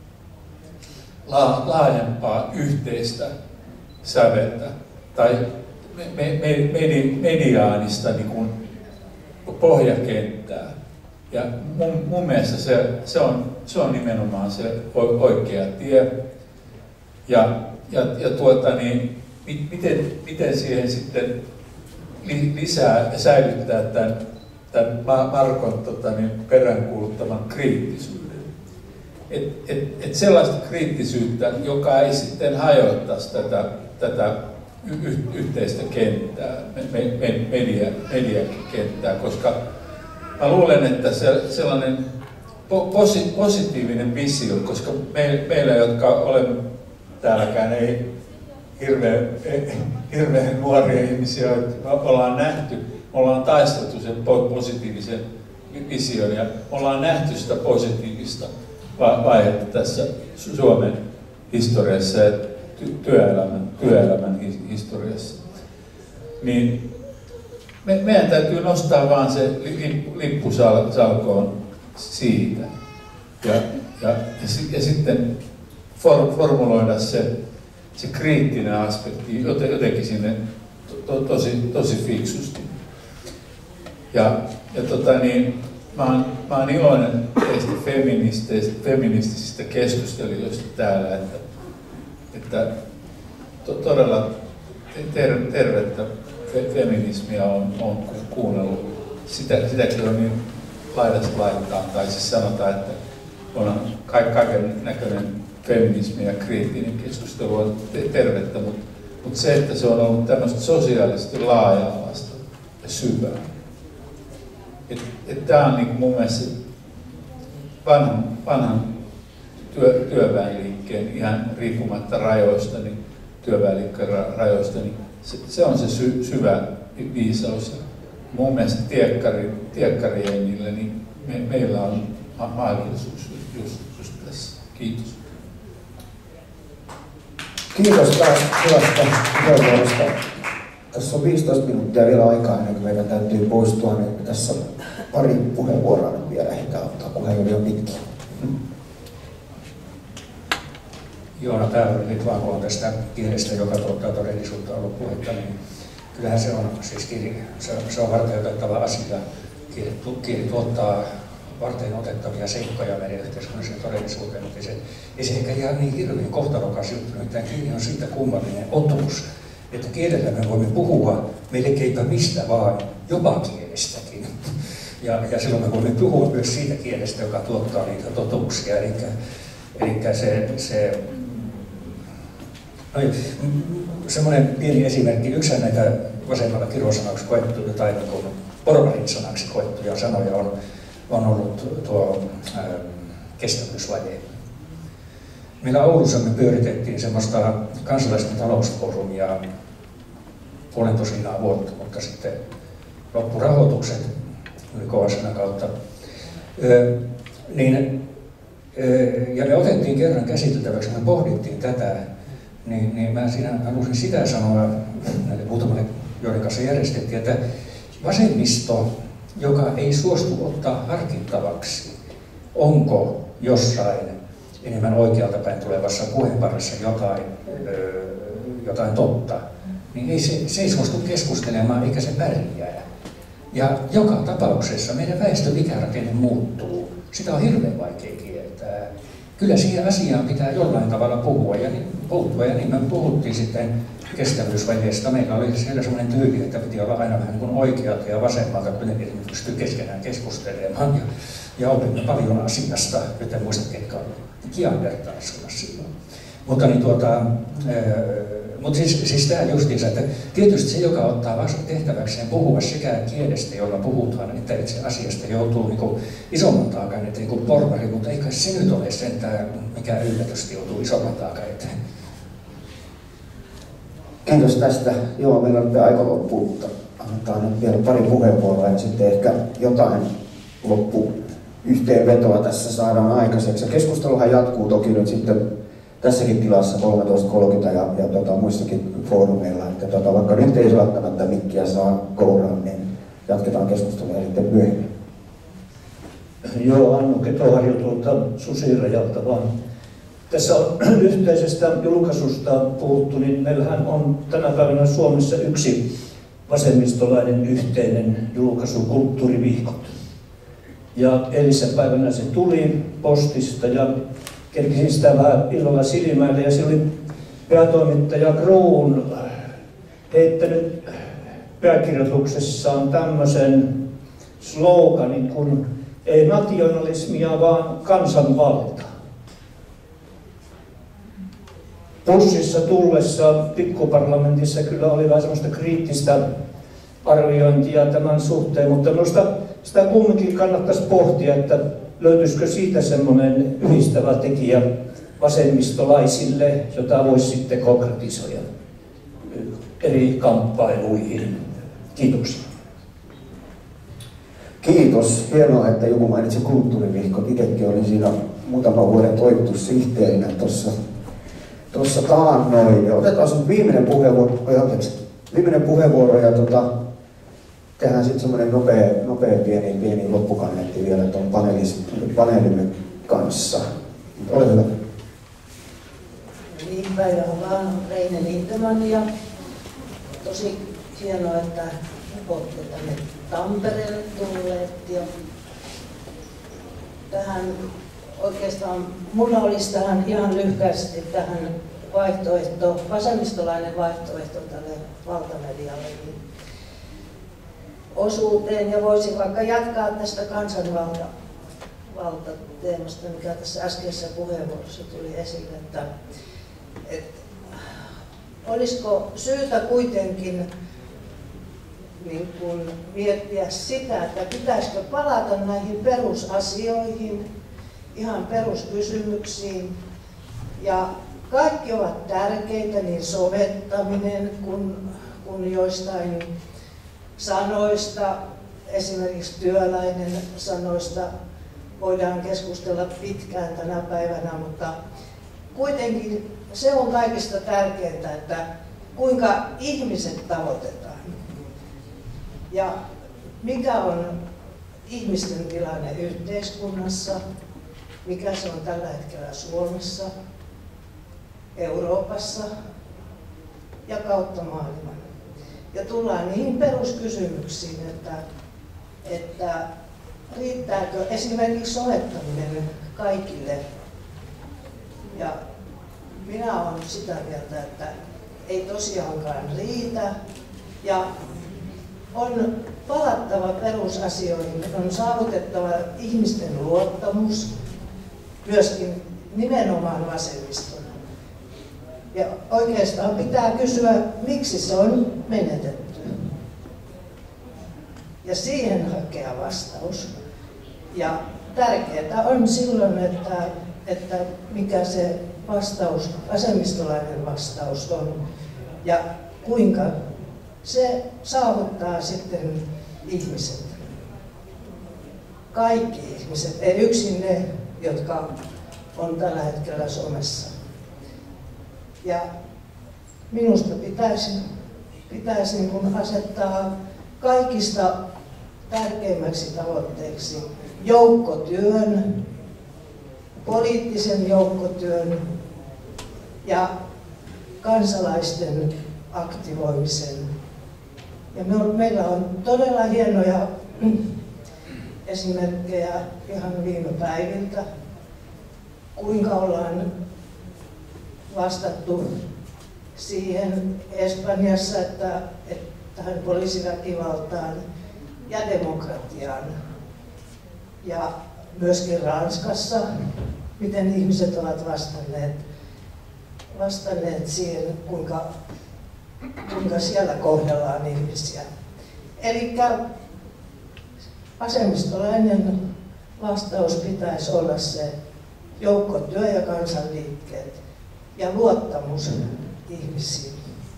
la, laajempaa yhteistä säveltä tai me, me, me, mediaanista niin kuin pohjakenttää. Ja mun, mun mielestä se, se, on, se on nimenomaan se oikea tie. Ja, ja, ja tuota, niin, miten, miten siihen sitten lisää ja säilyttää tämän, tämän Markon tota, niin, peräänkuuluttaman kriittisyyden. Et, et, et sellaista kriittisyyttä, joka ei sitten hajoittaisi tätä, tätä y- yhteistä kenttää, me, me, media, mediakenttää, koska mä luulen, että se, sellainen posi, positiivinen visio, koska me, meillä, jotka olemme täälläkään ei hirveän, hirveän nuoria ihmisiä, joita ollaan nähty, ollaan taisteltu sen positiivisen vision ja ollaan nähty sitä positiivista vaihetta tässä Suomen historiassa ja työelämän, työelämän historiassa. Niin me, meidän täytyy nostaa vaan se lippu salkoon siitä ja, ja, ja, ja sitten for, formuloida se, se kriittinen aspekti jotenkin sinne to, tosi, tosi fiksusti. Ja, ja tota niin, mä oon, mä oon iloinen teistä feministisistä keskustelijoista täällä, että, että to, todella ter, tervettä feminismiä on, on kuunnellut. Sitä, sitäkin on niin laidasta laittaa, tai siis sanotaan, että on kaiken näköinen feminismi ja kriittinen keskustelu on tervettä, mutta, mutta se, että se on ollut tämmöistä sosiaalisesti laaja-alaista ja syvää. Että et tämä on niin mun mielestä vanhan, vanhan työ, työväenliikkeen, ihan riippumatta rajoista, niin työväenliikkeen rajoista, niin se, se on se sy, syvä viisaus. Ja mun mielestä tiekkari, tiekkariennille, niin me, meillä on mahdollisuus just, just tässä. Kiitos. Kiitos taas hyvästä puheenvuorosta. Tässä on viisitoista minuuttia vielä aikaa ennen kuin meidän täytyy poistua, niin tässä on pari puheenvuoroa nyt vielä ehditään ottaa, kun he oli jo pitkiä. Joona Päävönen, nyt vaan kun on tästä kielestä, joka tuottaa todellisuutta ollut puhetta, niin kyllähän se on, siis kieli, se, se on varteenotettava asia. Kieli, kieli tuottaa varten otettavia seikkoja meidän yhteiskunnalliseen todellisuuteen, mutta ei se, ei se ehkä ihan niin hirveän kohtalokas juttu. Nimittäin kieli on siitä kummallinen otus, että kielellä me voimme puhua melkeinpä mistä vaan, jopa kielestäkin. Ja, ja silloin me voimme puhua myös siitä kielestä, joka tuottaa niitä totuuksia. Eli, eli se, se no, semmoinen pieni esimerkki, yksi näitä vasemmalla kirosanaksi koettuja tai niin porvarin sanaksi koettuja sanoja on, on ollut tuo ää, kestävyysvaje. Meillä Oulussa me pyöritettiin semmoista kansalaisten talousfoorumia puolen tosinaa vuotta, mutta sitten loppurahoitukset yli K S N kautta. Ö, niin, ö, ja me otettiin kerran käsiteltäväksi, me pohdittiin tätä, niin, niin mä siinä halusin sitä sanoa näille muutamalle, joiden kanssa järjestettiin, että vasemmisto, joka ei suostu ottaa harkittavaksi, onko jossain enemmän oikealta päin tulevassa puheenparassa jotain, ö, jotain totta, niin ei se, se ei suostu keskustelemaan eikä se pärjää. Ja joka tapauksessa meidän väestön ikärakenne muuttuu. Sitä on hirveän vaikea kieltää. kyllä siihen asiaan pitää jollain tavalla puhua ja puuttua. Ja niin me puhuttiin sitten kestävyysvajeesta. Meillä oli siellä sellainen tyyli, että piti olla aina vähän niin kuin oikealta ja vasemmalta, kuitenkin että pystyy keskenään keskustelemaan. Ja, ja opimme paljon asiasta, joten muistat, ketkä olivat kiandertaisilla silloin. Mutta niin tuota, mutta siis, siis tämä justiinsa, että tietysti se, joka ottaa vasta tehtäväkseen puhua sekä kielestä, jolla puhutaan, että itse asiasta joutuu niin kuin isomman taakan eteen kuin porvari, mutta eikä se nyt ole sentään mikään yllätys, joutuu isomman taakan eteen. Kiitos tästä. Joo, meillä on nyt aika loppu, mutta annetaan nyt vielä pari puheenvuoroa ja sitten ehkä jotain loppuyhteenvetoa tässä saadaan aikaiseksi. Keskusteluhan jatkuu toki nyt sitten tässäkin tilassa kolmetoista kolmekymmentä ja, ja tota, muissakin foorumeilla, että tota, vaikka nyt ei välttämättä mikkiä saa kouraan, niin jatketaan keskustelua sitten myöhemmin. Joo, Annu Ketoharju tuolta Susirajalta vaan. Tässä on yhteisestä julkaisusta puhuttu, niin meillähän on tänä päivänä Suomessa yksi vasemmistolainen yhteinen julkaisu, Kulttuurivihkot. Ja eilisen päivänä se tuli postista ja kerkisin sitä vähän illalla silmäillä ja se oli päätoimittaja Kroon heittänyt pääkirjoituksessaan tämmöisen sloganin kuin ei nationalismia, vaan kansanvalta. Bussissa tullessa pikkuparlamentissa kyllä oli vähän semmoista kriittistä arviointia tämän suhteen, mutta minusta sitä kumminkin kannattaisi pohtia, että löytyisikö siitä semmoinen yhdistävä tekijä vasemmistolaisille, jota voisi sitten konkretisoida eri kamppailuihin. Kiitoksia. Kiitos. Hienoa, että joku mainitsi Kulttuurivihkot. Itsekin olin siinä muutaman vuoden toimitussihteerinä tuossa tuossa taannoin. Otetaan sun viimeinen puheenvuoro, viimeinen puheenvuoro ja tota, tehdään sitten semmoinen nopea, nopea pieni, pieni loppukaneetti vielä tuon paneelimme kanssa. Ole hyvä. Niin, päivää vaan Reine Lindeman ja tosi hienoa, että olette tänne Tampereelle tulleet. Ja tähän oikeastaan mulla olisi tähän ihan lyhkäisesti tähän vaihtoehto, vasemmistolainen vaihtoehto tälle valtamedialle niin osuuteen ja voisin vaikka jatkaa tästä kansanvalta-teemasta, mikä tässä äskeisessä puheenvuorossa tuli esille, että, että olisiko syytä kuitenkin niin kuin miettiä sitä, että pitäisikö palata näihin perusasioihin, ihan peruskysymyksiin. Ja kaikki ovat tärkeitä, niin sovittaminen kuin, kuin joistain sanoista, esimerkiksi työläinen sanoista voidaan keskustella pitkään tänä päivänä, mutta kuitenkin se on kaikista tärkeintä, että kuinka ihmiset tavoitetaan. Ja mikä on ihmisten tilanne yhteiskunnassa, mikä se on tällä hetkellä Suomessa, Euroopassa ja kautta maailman. Ja tullaan niihin peruskysymyksiin, että, että riittääkö esimerkiksi somettaminen kaikille. Ja minä olen sitä mieltä, että ei tosiaankaan riitä. Ja on palattava perusasioihin, on saavutettava ihmisten luottamus, myöskin nimenomaan vasemmiston. Ja oikeastaan pitää kysyä, miksi se on menetetty. Ja siihen hakea vastaus. Ja tärkeää on silloin, että, että mikä se vastaus, vasemmistolainen vastaus on ja kuinka se saavuttaa sitten ihmiset. Kaikki ihmiset, ei yksin ne, jotka on tällä hetkellä somessa. Ja minusta pitäisi, pitäisi niin kuin asettaa kaikista tärkeimmäksi tavoitteeksi joukkotyön, poliittisen joukkotyön ja kansalaisten aktivoimisen. Ja me on, meillä on todella hienoja esimerkkejä ihan viime päiviltä. kuinka ollaan vastattu siihen Espanjassa, että, että tähän poliisiväkivaltaan ja demokratiaan. Ja myöskin Ranskassa, miten ihmiset ovat vastanneet, vastanneet siihen, kuinka, kuinka siellä kohdellaan ihmisiä. Eli vasemmistolainen vastaus pitäisi olla se joukkotyö ja kansanliikkeet ja luottamus ihmisiin.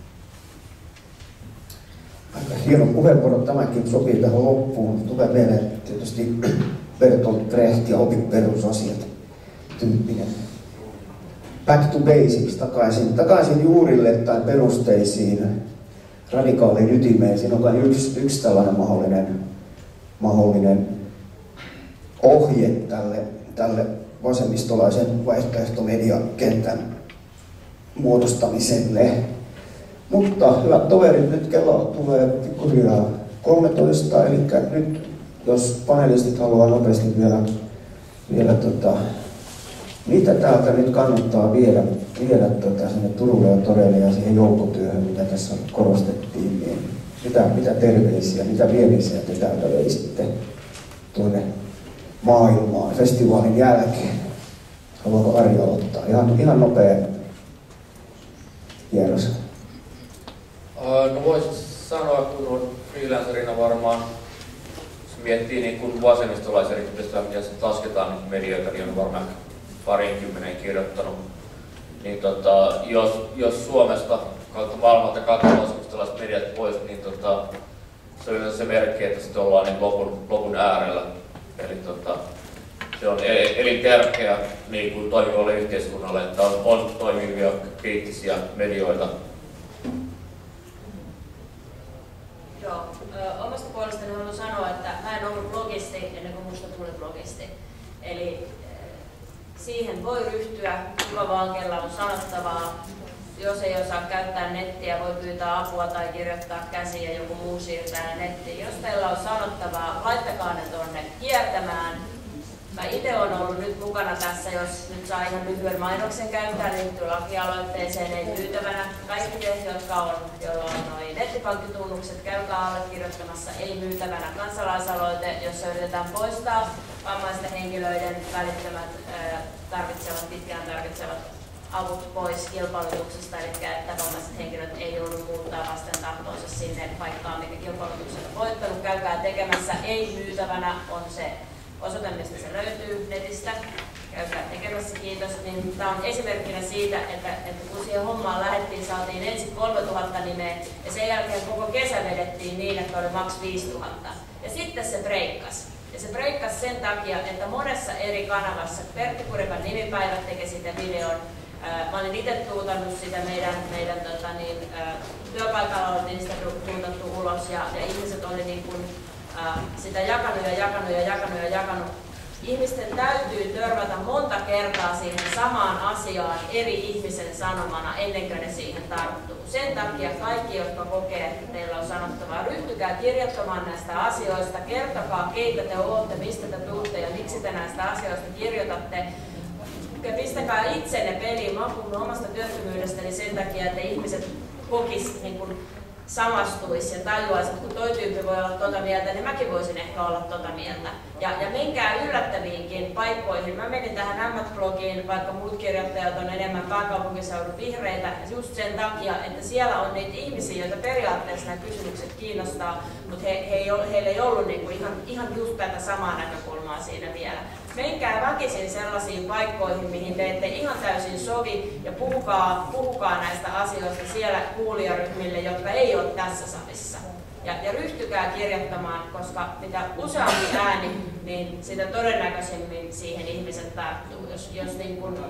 Aika hieno puheenvuoro, tämäkin sopii tähän loppuun. Tulee mieleen tietysti Bertolt Brecht ja opi perusasiat tyyppinen. Back to basics, takaisin, takaisin juurille tai perusteisiin, radikaaliin ytimeen. Siinä on kai yksi, yksi tällainen mahdollinen, mahdollinen ohje tälle, tälle vasemmistolaisen vaihtoehtomediakentän muodostamiselle. Mutta hyvät toverit, nyt kello tulee pikkuhiljaa kolmetoista, eli nyt jos panelistit haluaa nopeasti vielä, vielä tota, mitä täältä nyt kannattaa viedä, viedä tota, sinne Turulle ja Toreille ja siihen joukkotyöhön, mitä tässä korostettiin, niin mitä, mitä terveisiä, mitä viemisiä te täältä veisitte tuonne maailmaan festivaalin jälkeen? Haluaako Ari aloittaa? Ihan, ihan nopea kierros. No voisin sanoa, kun on freelancerina varmaan, jos miettii niin kun vasemmistolaisia rikkoja, mitä se lasketaan niin medioita, niin on varmaan parinkymmenen kirjoittanut. Niin tota, jos, jos Suomesta kautta maailmalta katsotaan vasemmistolaiset mediat pois, niin tota, se on se merkki, että sitten ollaan niin lopun, lopun äärellä. Eli tota, se on elintärkeä niin kuin toimivalle yhteiskunnalle, että on, on toimivia kriittisiä medioita. Joo, ö, omasta puolestani haluan sanoa, että mä en ollut blogisti ennen kuin musta tuli blogisti. Eli siihen voi ryhtyä, kuka vaan kella on sanottavaa. Jos ei osaa käyttää nettiä, voi pyytää apua tai kirjoittaa käsiin ja joku muu siirtää nettiin. Jos teillä on sanottavaa, laittakaa ne tonne kiertämään. Mä itse olen ollut nyt mukana tässä, jos nyt saa ihan lyhyen mainoksen käyttää, liittyy lakialoitteeseen ei myytävänä. Kaikki te, jotka on, joilla on noi nettipankkitunnukset, käykää allekirjoittamassa ei myytävänä kansalaisaloite, jossa yritetään poistaa vammaisten henkilöiden välittömät tarvitsevat, pitkään tarvitsevat avut pois kilpailutuksesta, eli että vammaiset henkilöt ei joudu muuttaa vasten tahtoonsa sinne paikkaan, mikä kilpailutuksen on voittanut. Käykää tekemässä ei myytävänä on se osoite, mistä se löytyy netistä. Käykää tekemässä, kiitos. Niin tämä on esimerkkinä siitä, että, että kun siihen hommaan lähdettiin, saatiin ensin kolmetuhatta nimeä ja sen jälkeen koko kesä vedettiin niin, että oli maks viisituhatta. Ja sitten se breikkasi. Ja se breikkasi sen takia, että monessa eri kanavassa, Pertti Kurikan nimipäivät teki sitä videon. Mä olin itse tuutannut sitä meidän, meidän tota niin, työpaikalla, oltiin sitä tuutattu ulos ja, ja ihmiset oli niin kuin, sitä jakanut ja jakanut ja jakanut ja jakanut. Ihmisten täytyy törmätä monta kertaa siihen samaan asiaan eri ihmisen sanomana ennen kuin ne siihen tarttuu. Sen takia kaikki, jotka kokee, että teillä on sanottavaa, ryhtykää kirjoittamaan näistä asioista, kertokaa keitä te olette, mistä te tuutte ja miksi te näistä asioista kirjoitatte. Ja pistäkää itsenne peliin. Mä oon puhunut omasta työttömyydestäni sen takia, että ihmiset kokis niin kun samastuisi ja tajuaisi, että kun toi tyyppi voi olla tota mieltä, niin mäkin voisin ehkä olla tota mieltä. Ja, ja menkää yllättäviinkin paikkoihin. Mä menin tähän M T-blogiin, vaikka muut kirjoittajat on enemmän pääkaupunkiseudun vihreitä, just sen takia, että siellä on niitä ihmisiä, joita periaatteessa nämä kysymykset kiinnostaa, mutta he, he ei, heillä ei ollut niinku ihan, ihan just tätä samaa näkökulmaa siinä vielä. Menkää väkisin sellaisiin paikkoihin, mihin te ette ihan täysin sovi ja puhukaa, puhukaa näistä asioista siellä kuulijaryhmille, jotka ei ole tässä salissa. Ja, ja ryhtykää kirjoittamaan, koska mitä useampi ääni, niin sitä todennäköisemmin siihen ihmiset tarttuu. Jos, jos, niin kun,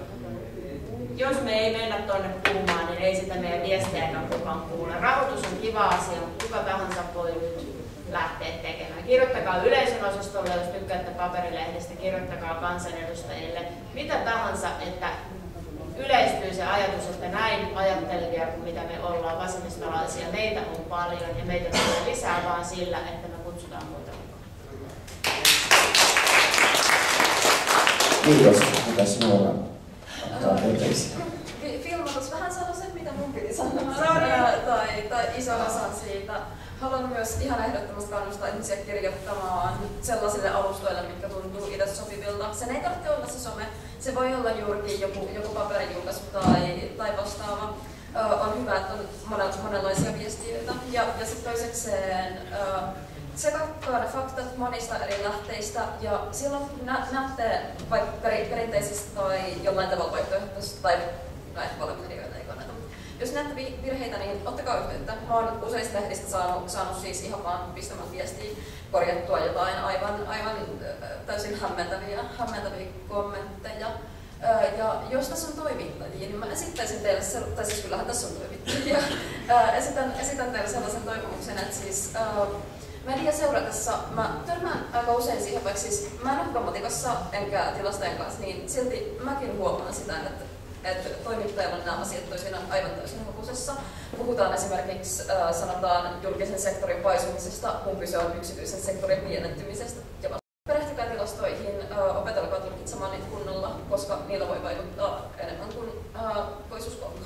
jos me ei mennä tuonne puhumaan, niin ei sitä meidän viestejäkään kukaan kuule. Rahoitus on kiva asia, mutta kuka tahansa voi nyt lähteä tekemään. Kirjoittakaa yleisön osastolle, jos tykkäätte paperilehdistä, kirjoittakaa kansanedustajille, mitä tahansa, että yleistyy se ajatus, että näin ajattelevia kuin mitä me ollaan vasemmistolaisia. Meitä on paljon ja meitä tulee lisää vaan sillä, että me kutsutaan muita mukaan. Kiitos. Mitäs Noora? Filmatus vähän sellaisen, mitä mun piti sanoa. tai, tai ison osan siitä. Haluan myös ihan ehdottomasti kannustaa ihmisiä kirjoittamaan sellaisille alustoille, mitkä tuntuu itse sopivilta. Sen ei tarvitse olla se some. Se voi olla juurikin joku, joku paperijulkaisu tai, tai vastaava. Ö, on hyvä, että on monenlaisia viestiöitä. Ja, ja sitten toisekseen ö, tsekatkaa ne faktat monista eri lähteistä. Ja silloin kun nä, näette vaikka peri, perinteisistä tai jollain tavalla vaihtoehtoisista tai näitä valemedioita, ei kannata. Jos näette virheitä, niin ottakaa yhteyttä. Mä oon useista lehdistä saanut, saanut siis ihan vaan pistämään viestiä korjattua jotain aivan, aivan täysin hämmentäviä, hämmentäviä kommentteja. Ja jos tässä on toimittajia, niin mä esittäisin teille, tai siis kyllähän tässä on toimittajia, esitän, esitän teille sellaisen toivomuksen, että siis media seuratessa mä törmään aika usein siihen, vaikka siis mä en ole grammatikassa enkä tilastojen kanssa, niin silti mäkin huomaan sitä, että että toimittajilla on nämä asiat toisinaan aivan täysin hakusessa. Puhutaan esimerkiksi, äh, sanotaan, julkisen sektorin paisumisesta, kun kyse on yksityisen sektorin pienentymisestä. Ja perehtykää tilastoihin, äh, opetelkaa tulkitsemaan niitä kunnolla, koska niillä voi vaikuttaa enemmän kuin äh, voisi uskoakaan.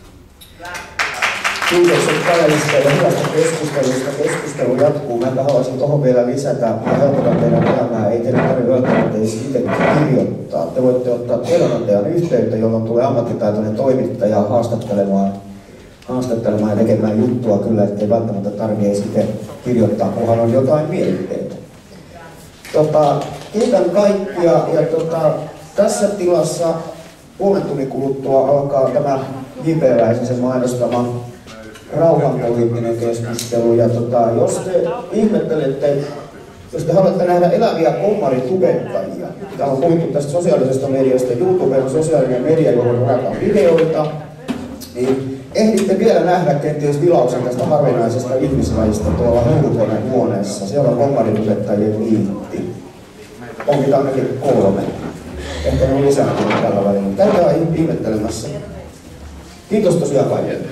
Kiitokset panelista ja hyvästä keskustelusta. Keskustelu jatkuu. Mä haluaisin tuohon vielä lisätä ja helpota teidän elämää. Ei teidän tarvitse välttämättä itse kirjoittaa. Te voitte ottaa työnantajan yhteyttä, jolloin tulee ammattitaitoinen toimittaja haastattelemaan, haastattelemaan ja tekemään juttua kyllä, ettei välttämättä tarvitse itse kirjoittaa, kunhan on jotain mielipiteitä. Tota, kiitän kaikkia ja tota, tässä tilassa puolen tunnin kuluttua alkaa tämä J P Väisäsen mainostama rauhanpoliittinen keskustelu. Ja tota, jos te ihmettelette, jos te haluatte nähdä eläviä kommaritubettajia, täällä on puhuttu tästä sosiaalisesta mediasta, YouTube on sosiaalinen media, johon varataan videoita, niin ehditte vielä nähdä kenties vilauksen tästä harvinaisesta ihmislajista tuolla Hulkonen huoneessa. Siellä on kommaritubettajien liitti. On niitä ainakin kolme. Ehkä ne on lisääntynyt tällä välillä. Käykää ihmettelemässä. Kiitos tosiaan kaikille.